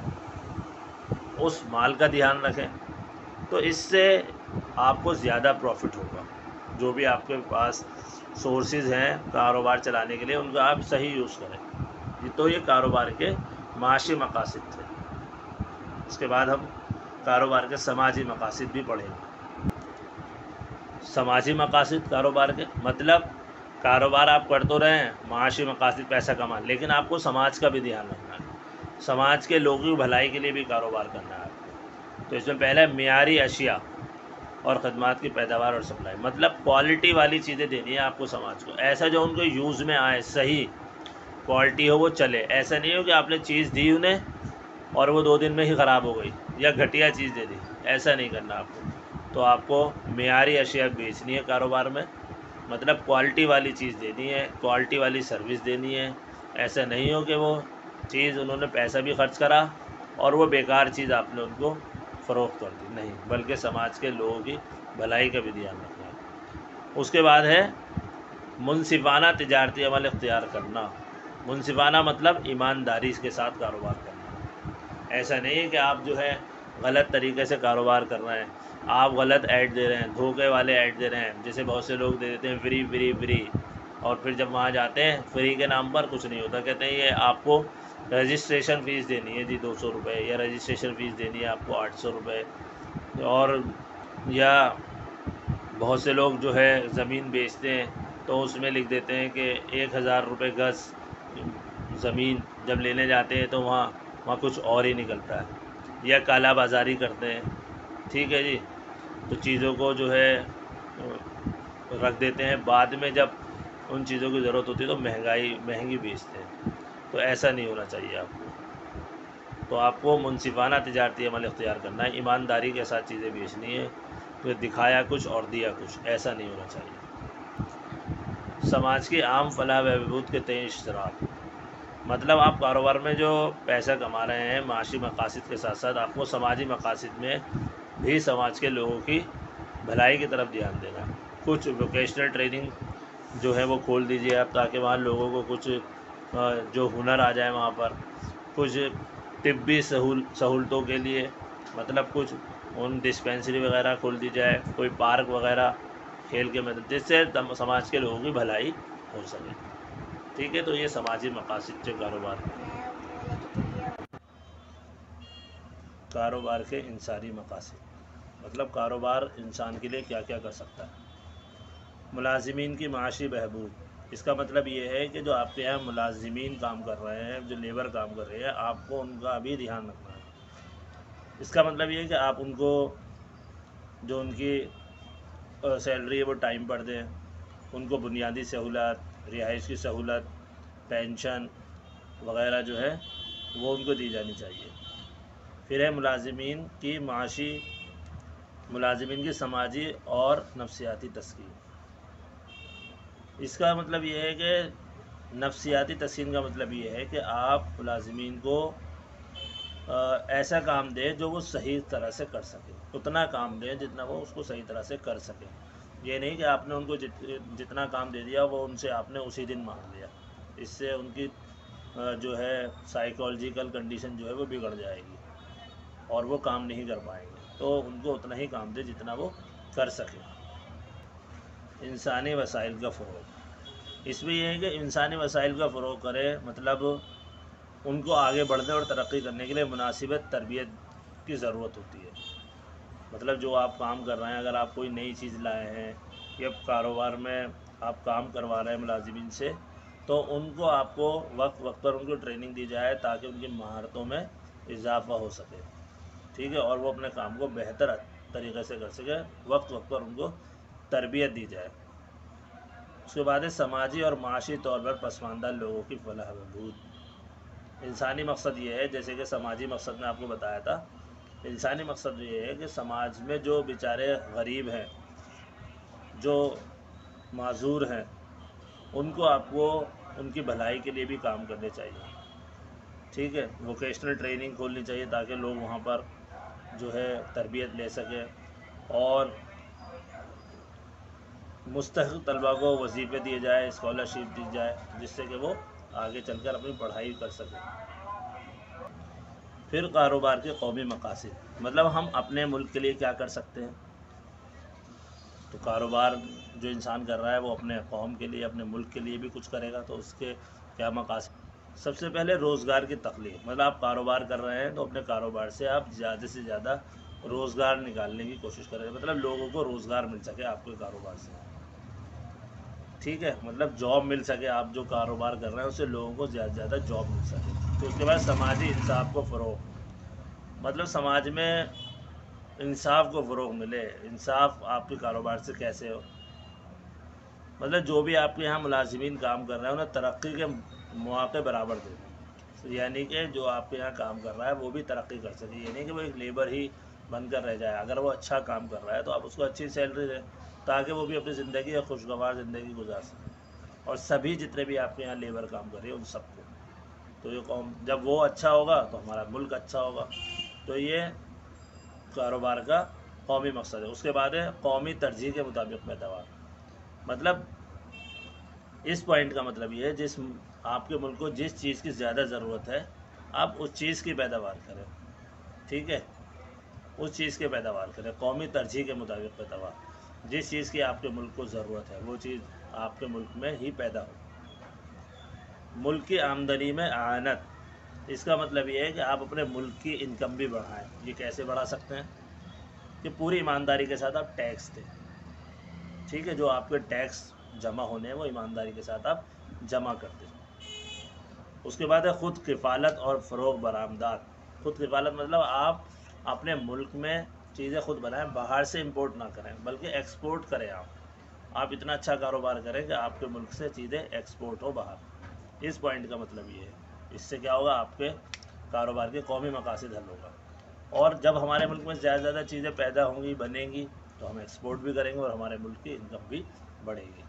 اس مال کا دھیان رکھیں، تو اس سے آپ کو زیادہ پروفٹ ہوگا۔ جو بھی آپ کے پاس سورسز ہیں کاروبار چلانے کے لیے ان کا آپ صحیح یوز کریں۔ تو یہ کاروبار کے معاشی مقاصد تھے۔ اس کے بعد ہم کاروبار کے سماجی مقاصد بھی پڑھیں گے۔ سماجی مقاصد کاروبار کے مطلب کاروبار آپ کر تو رہے ہیں، معاشی مقاصد پیسہ کمانا، لیکن آپ کو سماج کا بھی دھیان رکھنا ہے، سماج کے لوگوں کی بھلائی کے لیے بھی کاروبار کرنا ہے۔ تو اس میں پہلے معیاری اشیاء اور خدمات کی پیداوار اور سپلائی، مطلب کوالٹی والی چیزیں دینی ہے آپ کو سماج کو، ایسا جو ان کو یوز میں آئے، صحیح کوالٹی ہو، وہ چلے۔ ایسا نہیں ہو کہ آپ نے چیز دی انہیں اور وہ 2 دن میں ہی خراب ہو گئی یا گھٹیا چیز دے دی، ایسا نہیں کرنا آپ کو۔ تو آپ کو معیاری اشیاء بیچنی ہے کاروبار میں، مطلب کوالٹی والی چیز دینی ہے، کوالٹی والی سروس دینی ہے۔ ایسا نہیں ہو کہ وہ چیز انہوں نے پیسہ بھی خرچ کرا اور وہ بیکار چیز آپ نے ان کو فروخت کر دی، نہیں، بلکہ سماج کے لوگوں کی بھلائی کا بھی دھیان رکھنا ہے۔ اس کے بعد ہے منصفانہ تجارتی عمل اختیار کرنا۔ منصفانہ مطلب ایمانداری کے ساتھ کاروبار کرنا۔ ایسا نہیں ہے کہ آپ جو ہے غلط طریقے سے کاروبار کر رہے ہیں، آپ غلط ایڈ دے رہے ہیں، دھوکے والے ایڈ دے رہے ہیں، جیسے بہت سے لوگ دے دیتے ہیں فری فری فری، اور پھر جب وہاں جاتے ہیں فری کے نام پر کچھ نہیں ہوتا، کہتے ہیں یہ آپ کو رجسٹریشن فیس دینی ہے جی 200 روپے، یا رجسٹریشن فیس دینی ہے آپ کو 800 روپے، اور یا بہت سے لوگ جو ہے زمین بیچتے ہیں تو اس میں لکھ دیتے ہیں کہ 1000 روپے گز زمین، جب لینے جاتے ہیں تو وہاں کچھ اور ہی نکلتا ہے، یا کالا بازاری کرتے ہیں، ٹھیک ہے جی۔ تو چیزوں کو جو ہے رکھ دیتے ہیں، بعد میں جب ان چیزوں کی ضرورت ہوتی ہے تو مہنگی بیچتے ہیں، تو ایسا نہیں ہونا چاہیے آپ کو۔ تو آپ کو منصفانہ تجارتی عمل اختیار کرنا ہے، ایمانداری کے ساتھ چیزیں بیچنی ہے، تو دکھایا کچھ اور دیا کچھ، ایسا نہیں ہونا چاہیے۔ سماج کی عام فلاح و بہبود کے تئیں اشتراک، مطلب آپ کاروبار میں جو پیسہ کما رہے ہیں معاشی مقاصد کے ساتھ ساتھ آپ کو سماجی مقاصد میں بھی سماج کے لوگوں کی بھلائی کی طرف دھیان دینا ہے۔ کچھ ووکیشنل ٹریننگ جو ہے وہ کھول دیجیے آپ، تاکہ وہاں لوگوں کو کچھ جو ہنر آ جائے وہاں پر، کچھ طبی سہولتوں کے لیے مطلب کچھ ان ڈسپینسری وغیرہ کھول دی جائے، کوئی پارک وغیرہ کھیل کے مدد، جس سے سماج کے لوگوں کی بھلائی ہو سکے. ٹھیک ہے، تو یہ سماجی مقاصد کے کاروبار کے انسانی مقاصد، مطلب کاروبار انسان کے لیے کیا کیا کر سکتا ہے. ملازمین کی معاشی بہبود، اس کا مطلب یہ ہے کہ جو آپ کے یہاں ملازمین کام کر رہے ہیں، جو لیبر کام کر رہی ہے، آپ کو ان کا بھی دھیان رکھنا ہے. اس کا مطلب یہ ہے کہ آپ ان کو جو ان کی سیلری ہے وہ ٹائم پر دیں، ان کو بنیادی سہولت، رہائش کی سہولت، پینشن وغیرہ جو ہے وہ ان کو دی جانی چاہیے. پھر ہے ملازمین کی سماجی اور نفسیاتی تسکین. اس کا مطلب یہ ہے کہ نفسیاتی تسکین کا مطلب یہ ہے کہ آپ ملازمین کو ایسا کام دیں جو وہ صحیح طرح سے کر سکے، اتنا کام دیں جتنا وہ اس کو صحیح طرح سے کر سکے. یہ نہیں کہ آپ نے ان کو جتنا کام دے دیا وہ ان سے آپ نے اسی دن مانگ لیا. اس سے ان کی جو ہے سائیکالوجیکل کنڈیشن جو ہے وہ بگڑ جائے گی اور وہ کام نہیں کر پائیں گے. تو ان کو اتنا ہی کام دے جتنا وہ کر سکے. انسانی وسائل کا فروغ، اس میں یہ ہے کہ انسانی وسائل کا فروغ کرے، مطلب ان کو آگے بڑھنے اور ترقی کرنے کے لیے مناسب تربیت کی ضرورت ہوتی ہے. مطلب جو آپ کام کر رہے ہیں، اگر آپ کوئی نئی چیز لائے ہیں یا کاروبار میں آپ کام کروا رہے ہیں ملازمین سے، تو ان کو آپ کو وقت پر ان کو ٹریننگ دی جائے تاکہ ان کی مہارتوں میں اضافہ ہو سکے. ٹھیک ہے، اور وہ اپنے کام کو بہتر طریقے سے کر سکے. وقت پر ان کو تربیت دی جائے. اس کے بعد ہے سماجی اور معاشی طور پر پسماندہ لوگوں کی فلاح و بہبود. انسانی مقصد یہ ہے، جیسے کہ سماجی مقصد میں آپ کو بتایا تھا، انسانی مقصد یہ ہے کہ سماج میں جو بیچارے غریب ہیں، جو معذور ہیں، ان کو آپ کو ان کی بھلائی کے لیے بھی کام کرنے چاہیے. ٹھیک ہے، ووکیشنل ٹریننگ کھولنی چاہیے تاکہ لوگ وہاں پر جو ہے تربیت لے سکیں، اور مستحق طلباء کو وظیفے دیے جائے، اسکالرشپ دی جائے، جس سے کہ وہ آگے چل کر اپنی پڑھائی کر سکیں. پھر کاروبار کے قومی مقاصد، مطلب ہم اپنے ملک کے لیے کیا کر سکتے ہیں. تو کاروبار جو انسان کر رہا ہے وہ اپنے قوم کے لیے، اپنے ملک کے لیے بھی کچھ کرے گا. تو اس کے کیا مقاصد؟ سب سے پہلے روزگار کی تخلیق، مطلب آپ کاروبار کر رہے ہیں تو اپنے کاروبار سے آپ زیادہ سے زیادہ روزگار نکالنے کی کوشش کریں، مطلب لوگوں کو روزگار مل سکے آپ کے کاروبار سے. ٹھیک ہے، مطلب جاب مل سکے، آپ جو کاروبار کر رہے ہیں اس سے لوگوں کو زیادہ سے زیادہ جاب مل سکے. تو اس کے بعد سماجی انصاف کو فروغ، مطلب سماج میں انصاف کو فروغ ملے. انصاف آپ کے کاروبار سے کیسے ہو؟ مطلب جو بھی آپ کے یہاں ملازمین کام کر رہے ہیں انہیں ترقی کے مواقع برابر دے دیں، یعنی کہ جو آپ کے یہاں کام کر رہا ہے وہ بھی ترقی کر سکے. یہ نہیں کہ وہ ایک لیبر ہی بن کر رہ جائے. اگر وہ اچھا کام کر رہا ہے تو آپ اس کو اچھی سیلری دیں تاکہ وہ بھی اپنی زندگی ایک خوشگوار زندگی گزار سکے. اور سبھی جتنے بھی آپ کے یہاں لیبر کام کر رہے ہیں ان سب کو. تو یہ قوم جب وہ اچھا ہوگا تو ہمارا ملک اچھا ہوگا. تو یہ کاروبار کا قومی مقصد ہے. اس کے بعد ہے قومی ترجیح کے مطابق پیداوار، مطلب اس پوائنٹ کا مطلب یہ ہے جس آپ کے ملک کو جس چیز کی زیادہ ضرورت ہے آپ اس چیز کی پیداوار کریں. ٹھیک ہے، اس چیز کی پیداوار کریں. قومی ترجیح کے مطابق پیداوار، جس چیز کی آپ کے ملک کو ضرورت ہے وہ چیز آپ کے ملک میں ہی پیدا ہو. ملک کی آمدنی میں اعانت، اس کا مطلب یہ ہے کہ آپ اپنے ملک کی انکم بھی بڑھائیں. یہ کیسے بڑھا سکتے ہیں؟ کہ پوری ایمانداری کے ساتھ آپ ٹیکس دیں. ٹھیک ہے، جو آپ کے ٹیکس جمع ہونے ہیں وہ ایمانداری کے ساتھ آپ جمع کر دیں. اس کے بعد ہے خود کفالت اور فروغ برآمدات. خود کفالت مطلب آپ اپنے ملک میں چیزیں خود بنائیں، باہر سے امپورٹ نہ کریں بلکہ ایکسپورٹ کریں. آپ اتنا اچھا کاروبار کریں کہ آپ کے ملک سے چیزیں ایکسپورٹ ہو باہر. اس پوائنٹ کا مطلب یہ ہے. اس سے کیا ہوگا؟ آپ کے کاروبار کے قومی مقاصد حل ہوگا. اور جب ہمارے ملک میں زیادہ سے زیادہ چیزیں پیدا ہوں گی، بنیں گی، تو ہم ایکسپورٹ بھی کریں گے اور ہمارے ملک کی انکم بھی بڑھے گی.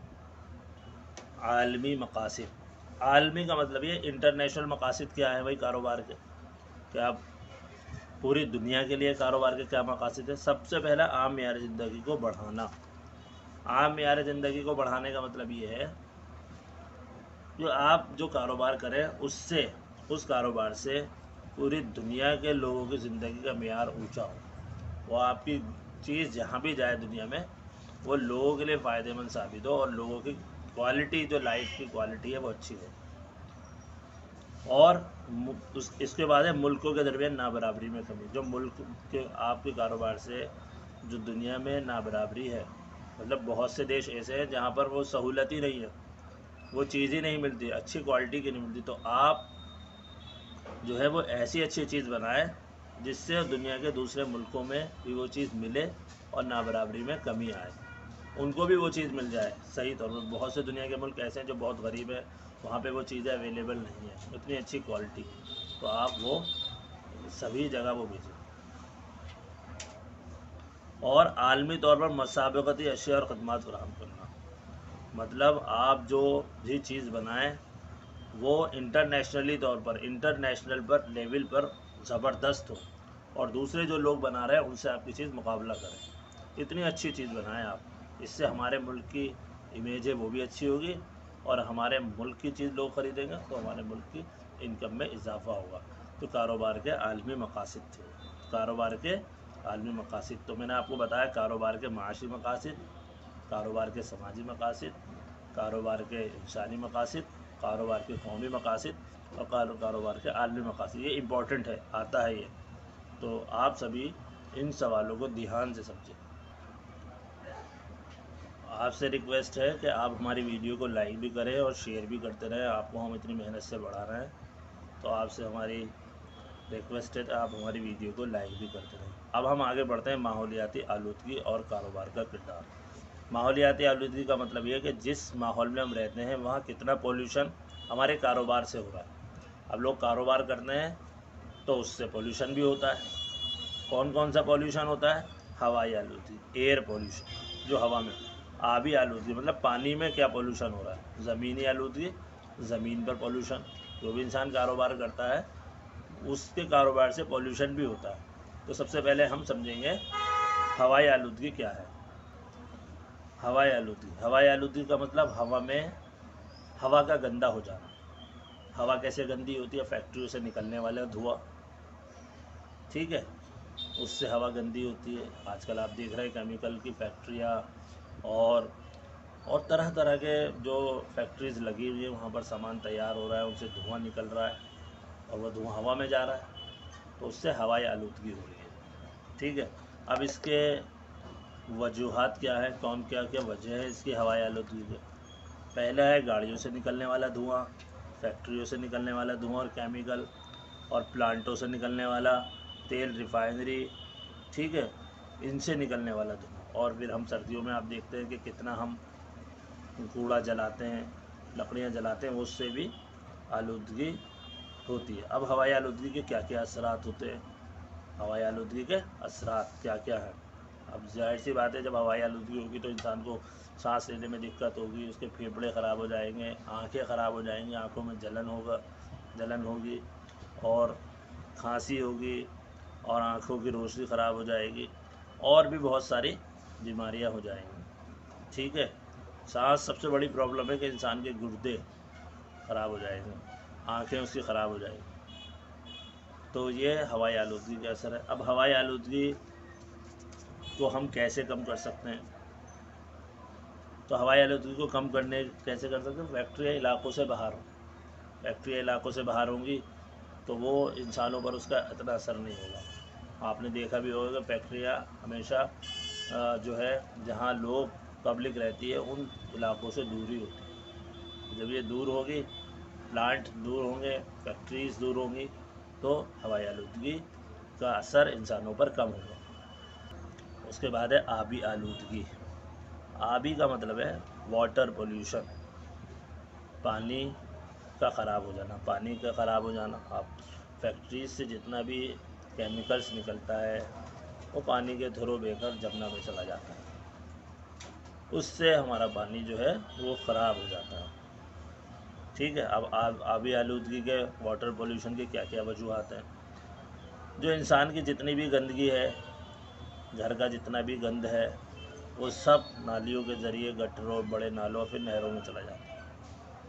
عالمی مقاصد، عالمی کا مطلب یہ انٹرنیشنل مقاصد کیا ہے بھائی کاروبار کے؟ کیا پوری دنیا کے لیے کاروبار کے کیا مقاصد ہے؟ سب سے پہلا عام معیار زندگی کو بڑھانا. عام معیار زندگی کو بڑھانے کا مطلب یہ ہے جو آپ جو کاروبار کریں اس کاروبار سے پوری دنیا کے لوگوں کی زندگی کا معیار اونچا ہو، وہ آپ کی چیز جہاں بھی جائے دنیا میں وہ لوگوں کے لیے فائدہ مند ثابت ہو، اور لوگوں کی کوالٹی جو لائف کی کوالٹی ہے وہ اچھی ہو، اور اس کے بعد ہے ملکوں کے درمیان نابرابری میں کمی۔ جو ملک کے آپ کے کاروبار سے جو دنیا میں نابرابری ہے، مطلب بہت سے دیش ایسے ہیں جہاں پر وہ سہولت ہی نہیں ہے، وہ چیز ہی نہیں ملتی، اچھی کوالٹی کی نہیں ملتی، تو آپ جو ہے وہ ایسی اچھی چیز بنائیں جس سے دنیا کے دوسرے ملکوں میں بھی وہ چیز ملے اور نابرابری میں کمی آئے، ان کو بھی وہ چیز مل جائے صحیح طور پر۔ بہت سے دنیا کے ملک ایسے ہیں جو بہت غریب ہیں، وہاں پہ وہ چیزیں اویلیبل نہیں ہیں اتنی اچھی کوالٹی، تو آپ وہ سبھی جگہ وہ بھیجیں۔ اور عالمی طور پر مسابقتی اشیاء اور خدمات فراہم کرنا، مطلب آپ جو بھی چیز بنائیں وہ انٹرنیشنلی طور پر انٹرنیشنل پر لیول پر زبردست ہو، اور دوسرے جو لوگ بنا رہے ہیں ان سے آپ کی چیز مقابلہ کریں، اتنی اچھی چیز بنائیں آپ، اس سے ہمارے ملک کی امیج ہے وہ بھی اچھی ہوگی، اور ہمارے ملک کی چیز لوگ خریدیں گے تو ہمارے ملک کی انکم میں اضافہ ہوگا۔ تو کاروبار کے عالمی مقاصد تھے، کاروبار کے عالمی مقاصد تو میں نے آپ کو بتایا، کاروبار کے معاشی مقاصد، کاروبار کے سماجی مقاصد، کاروبار کے انسانی مقاصد، کاروبار کے قومی مقاصد، اور کاروبار کے عالمی مقاصد، یہ امپورٹنٹ ہے، آتا ہے یہ، تو آپ سبھی ان سوالوں کو دھیان سے سمجھیں۔ آپ سے ریکویسٹ ہے کہ آپ ہماری ویڈیو کو لائک بھی کریں اور شیئر بھی کرتے رہیں، آپ کو ہم اتنی محنت سے بڑھا رہے ہیں، تو آپ سے ہماری ریکویسٹ ہے کہ آپ ہماری ویڈیو کو لائک بھی کرتے رہیں۔ اب ہم آگے بڑھتے ہیں ماحولیاتی آلودگی اور کاروبار کا کردار۔ ماحولیاتی آلودگی کا مطلب یہ ہے کہ جس ماحول میں ہم رہتے ہیں وہاں کتنا پولوشن ہمارے کاروبار سے ہو رہا ہے۔ اب لوگ کاروبار کرتے ہیں تو اس سے پولوشن بھی ہوتا ہے۔ کون کون سا پولوشن ہوتا ہے؟ ہوائی آلودگی، ایئر پولوشن جو ہوا میں، آبی آلودگی مطلب پانی میں کیا پولوشن ہو رہا ہے، زمینی آلودگی، زمین پر پولوشن، جو بھی انسان کاروبار کرتا ہے اس کے کاروبار سے پولوشن بھی ہوتا ہے۔ تو سب سے پہلے ہم سمجھیں گے ہوائی آلودگی کیا ہے۔ ہوائی آلودگی کا مطلب ہوا کا گندا ہو جانا۔ ہوا کیسے گندی ہوتی ہے؟ فیکٹریوں سے نکلنے والا دھواں، ٹھیک ہے، اس سے ہوا گندی ہوتی ہے۔ آج کل آپ دیکھ رہے ہیں کیمیکل کی فیکٹریاں اور طرح طرح کے جو فیکٹریز لگی ہوئی ہیں، وہاں پر سامان تیار ہو رہا ہے، ان سے دھواں نکل رہا ہے اور وہ دھواں ہوا میں جا رہا ہے، تو اس سے ہوائی آلودگی ہو رہی ہے، ٹھیک ہے۔ اب اس کے وجوہات کیا ہے، کیا وجہ ہے اس کی ہوائی آلودگی کے؟ پہلا ہے گاڑیوں سے نکلنے والا دھواں، فیکٹریوں سے نکلنے والا دھواں اور کیمیکل، اور پلانٹوں سے نکلنے والا تیل، ریفائنری، ٹھیک ہے، ان سے نکلنے والا دھواں۔ اور پھر ہم سردیوں میں آپ دیکھتے ہیں کہ کتنا ہم کوڑا جلاتے ہیں، لکڑیاں جلاتے ہیں، اس سے بھی آلودگی ہوتی ہے۔ اب ہوائی آلودگی کے کیا کیا اثرات ہوتے ہیں؟ ہوائی آلودگی کے اثرات کیا کیا ہیں؟ اب ظاہر سی بات ہے، جب ہوائی آلودگی ہوگی تو انسان کو سانس لینے میں دقت ہوگی، اس کے پھیپھڑے خراب ہو جائیں گے، آنکھیں خراب ہو جائیں گی، آنکھوں میں جلن ہوگی اور کھانسی ہوگی، اور آنکھوں کی روشنی خراب ہو جائے گی، اور بھی بہت ساری بیماریاں ہو جائیں گی، ٹھیک ہے۔ سانس سب سے بڑی پرابلم ہے کہ انسان کے گردے خراب ہو جائیں گے، آنکھیں اس کی خراب ہو جائیں گی، تو یہ ہوائی آلودگی کا اثر ہے۔ اب ہوائی آلودگی کو ہم کیسے کم کر سکتے ہیں؟ تو ہوائی آلودگی کو کم کرنے کیسے کر سکتے ہیں؟ فیکٹری علاقوں سے باہر ہوں گی تو وہ انسانوں پر اس کا اتنا اثر نہیں ہوگا۔ آپ نے دیکھا بھی ہوگا کہ فیکٹریاں ہمیشہ جو ہے جہاں لوگ پبلک رہتی ہے ان علاقوں سے دور ہی ہوتی ہے۔ جب یہ دور ہوگی، پلانٹ دور ہوں گے، فیکٹریز دور ہوں گی، تو ہوائی آلودگی کا اثر انسانوں پر کم ہوگا۔ اس کے بعد ہے آبی آلودگی۔ آبی کا مطلب ہے واٹر پولیوشن، پانی کا خراب ہو جانا۔ آپ فیکٹریز سے جتنا بھی کیمیکلز نکلتا ہے وہ پانی کے تھرو بہہ کر جمنا میں چلا جاتا ہے، اس سے ہمارا پانی جو ہے وہ خراب ہو جاتا ہے، ٹھیک ہے۔ اب آبی آلودگی کے، واٹر پولیوشن کے کیا کیا وجوہات ہیں؟ جو انسان کی جتنی بھی گندگی ہے، گھر کا جتنا بھی گند ہے، وہ سب نالیوں کے ذریعے گٹروں، بڑے نالوں، پھر نہروں میں چلا جاتا ہے،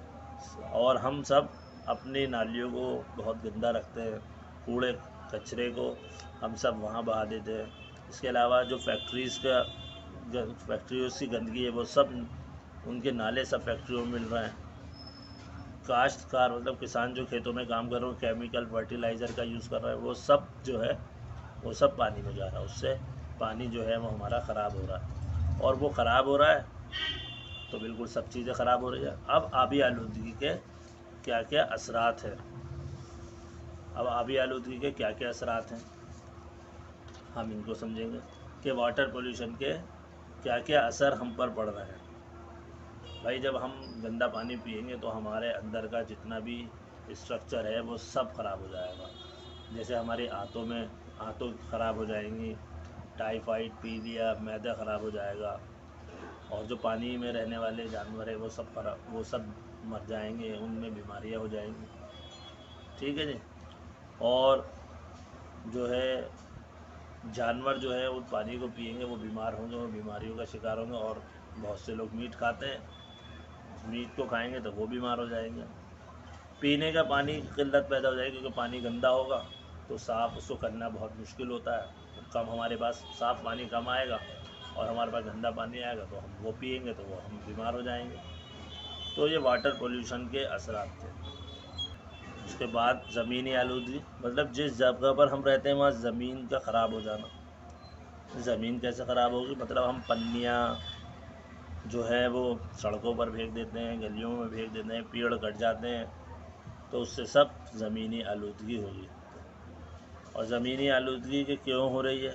اور ہم سب اپنی نالیوں کو بہت گندا رکھتے ہیں، کوڑے کچرے کو ہم سب وہاں بہا دیتے ہیں۔ اس کے علاوہ جو فیکٹریوں کی گندگی ہے وہ سب ان کے نالے سب فیکٹریوں میں مل رہے ہیں۔ کاشتکار مطلب کسان جو کھیتوں میں کام کر رہے ہیں، کیمیکل فرٹیلائزر کا یوز کر رہے ہیں، وہ سب جو ہے وہ سب پانی میں جا رہا ہے۔ اس سے پانی جو ہے وہ ہمارا خراب ہو رہا ہے، اور وہ خراب ہو رہا ہے تو بالکل سب چیزیں خراب ہو رہی ہیں۔ اب آبی آلودگی کے کیا کیا اثرات ہیں، اب آبی آلودگی کے کیا کیا اثرات ہیں ہم ان کو سمجھیں گے کہ واٹر پولیوشن کے کیا کیا اثر ہم پر پڑ رہے ہیں۔ بھائی جب ہم گندا پانی پئیں گے تو ہمارے اندر کا جتنا بھی اسٹرکچر ہے وہ سب خراب ہو جائے گا۔ جیسے ہماری آنتوں خراب ہو جائیں گی، ٹائیفائڈ، پیلیا، معدہ خراب ہو جائے گا، اور جو پانی میں رہنے والے جانور ہیں وہ سب مر جائیں گے، ان میں بیماریاں ہو جائیں گی، ٹھیک ہے جی۔ اور جو ہے جانور جو ہے وہ پانی کو پئیں گے وہ بیمار ہوں گے، وہ بیماریوں کا شکار ہوں گے، اور بہت سے لوگ میٹ کھاتے ہیں، میٹ کو کھائیں گے تو وہ بیمار ہو جائیں گے۔ پینے کا پانی کی قلت پیدا ہو جائے گی، کیونکہ پانی گندا ہوگا تو صاف اس کو کرنا بہت مشکل ہوتا ہے، کم ہمارے پاس صاف پانی کم آئے گا اور ہمارے پاس گندا پانی آئے گا تو ہم وہ پئیں گے تو وہ ہم بیمار ہو جائیں گے۔ تو یہ واٹر پولیوشن کے اثرات تھے۔ اس کے بعد زمینی آلودگی، مطلب جس جگہ پر ہم رہتے ہیں وہاں زمین کا خراب ہو جانا۔ زمین کیسے خراب ہوگی، مطلب ہم پنیاں جو ہے وہ سڑکوں پر پھینک دیتے ہیں، گلیوں میں پھینک دیتے ہیں، پیڑ کٹ جاتے ہیں، تو اس سے سب زمینی آلودگی ہوگی۔ اور زمینی آلودگی کے کیوں ہو رہی ہے،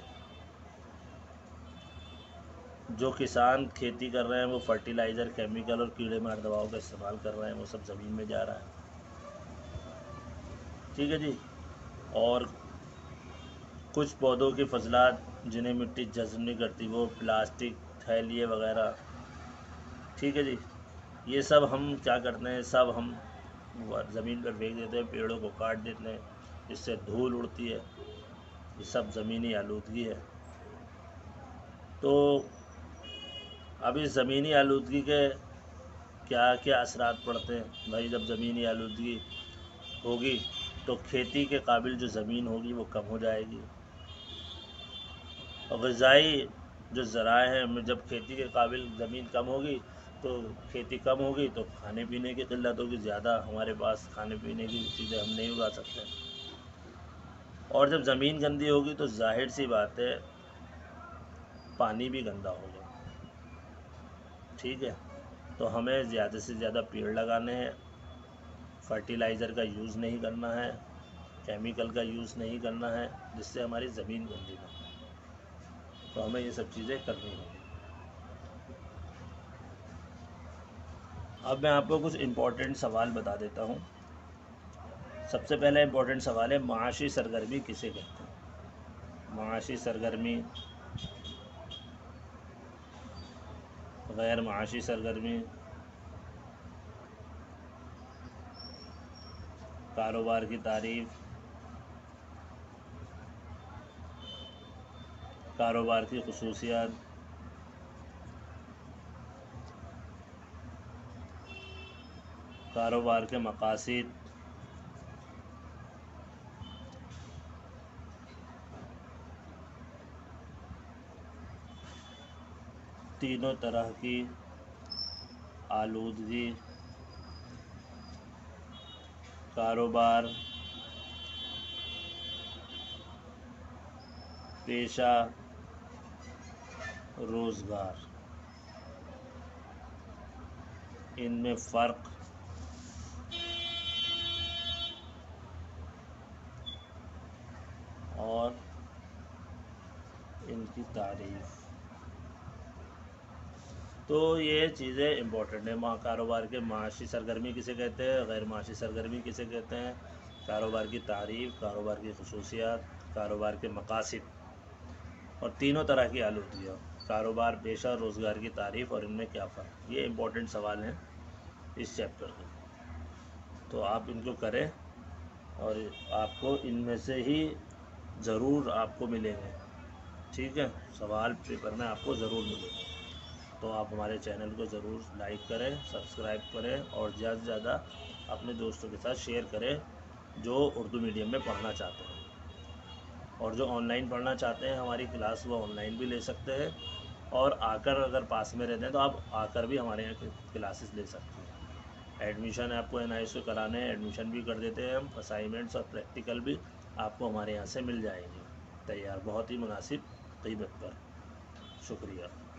جو کسان کھیتی کر رہے ہیں وہ فرٹیلائزر، کیمیکل اور کیڑے مار دواؤں کا استعمال کر رہے ہیں، وہ سب زمین میں جا رہا ہے، ٹھیک ہے جی۔ اور کچھ پودوں کی فضلات جنہیں مٹی جذب نہیں کرتی، وہ پلاسٹک، تھیلیے وغیرہ، ٹھیک ہے جی، یہ سب ہم کیا کرتے ہیں، سب ہم زمین پر پھینک دیتے ہیں، پیڑوں کو کاٹ دیتے ہیں، اس سے دھول اڑتی ہے، یہ سب زمینی آلودگی ہے۔ تو اب اس زمینی آلودگی کے کیا کیا اثرات پڑتے ہیں، بھائی جب زمینی آلودگی ہوگی تو کھیتی کے قابل جو زمین ہوگی وہ کم ہو جائے گی، اور غذائی جو ذرائع ہیں، جب کھیتی کے قابل زمین کم ہوگی تو کھیتی کم ہوگی تو کھانے پینے کی قلت ہوگی، زیادہ ہمارے پاس کھانے پینے کی چیزیں ہم نہیں اگا سکتے، اور جب زمین گندی ہوگی تو ظاہر سی بات ہے پانی بھی گندا ہوگا، ٹھیک ہے۔ تو ہمیں زیادہ سے زیادہ پیڑ لگانے ہیں، فرٹیلائزر کا یوز نہیں کرنا ہے، کیمیکل کا یوز نہیں کرنا ہے، جس سے ہماری زمین گندی نہ ہو، تو ہمیں یہ سب چیزیں کرنی ہوں گی۔ اب میں آپ کو کچھ امپورٹنٹ سوال بتا دیتا ہوں۔ سب سے پہلا امپورٹنٹ سوال ہے، معاشی سرگرمی کسے کہتے ہیں؟ معاشی سرگرمی، غیر معاشی سرگرمی، کاروبار کی تعریف، کاروبار کی خصوصیات، کاروبار کے مقاصد، تینوں طرح کی آلودگی، کاروبار، پیشہ، روزگار، ان میں فرق، اور ان کی تعریف۔ تو یہ چیزیں امپورٹنٹ ہیں۔ کاروبار کے معاشی سرگرمی کسے کہتے ہیں، غیر معاشی سرگرمی کسے کہتے ہیں، کاروبار کی تعریف، کاروبار کی خصوصیات، کاروبار کے مقاصد، اور تینوں طرح کی آلودگیاں، کاروبار، پیشہ، روزگار کی تعریف، اور ان میں کیا فرق۔ یہ امپورٹنٹ سوال ہیں اس چیپٹر کے، تو آپ ان کو کریں اور آپ کو ان میں سے ہی ضرور آپ کو ملیں گے، ٹھیک ہے، سوال پیپر میں آپ کو ضرور ملیں گے۔ تو آپ ہمارے چینل کو ضرور لائک کریں، سبسکرائب کریں اور زیادہ سے زیادہ اپنے دوستوں کے ساتھ شیئر کریں جو اردو میڈیم میں پڑھنا چاہتے ہیں، اور جو آن لائن پڑھنا چاہتے ہیں ہماری کلاس وہ آن لائن بھی لے سکتے ہیں، اور آ کر اگر پاس میں رہتے ہیں تو آپ آ کر بھی ہمارے یہاں کلاسز لے سکتے ہیں۔ ایڈمیشن آپ کو NISU سے کرانے ہیں، ایڈمیشن بھی کر دیتے ہیں ہم، اسائنمنٹس اور پریکٹیکل بھی آپ کو ہمارے یہاں سے مل جائیں گے تیار، بہت ہی مناسب قیمت پر۔ شکریہ۔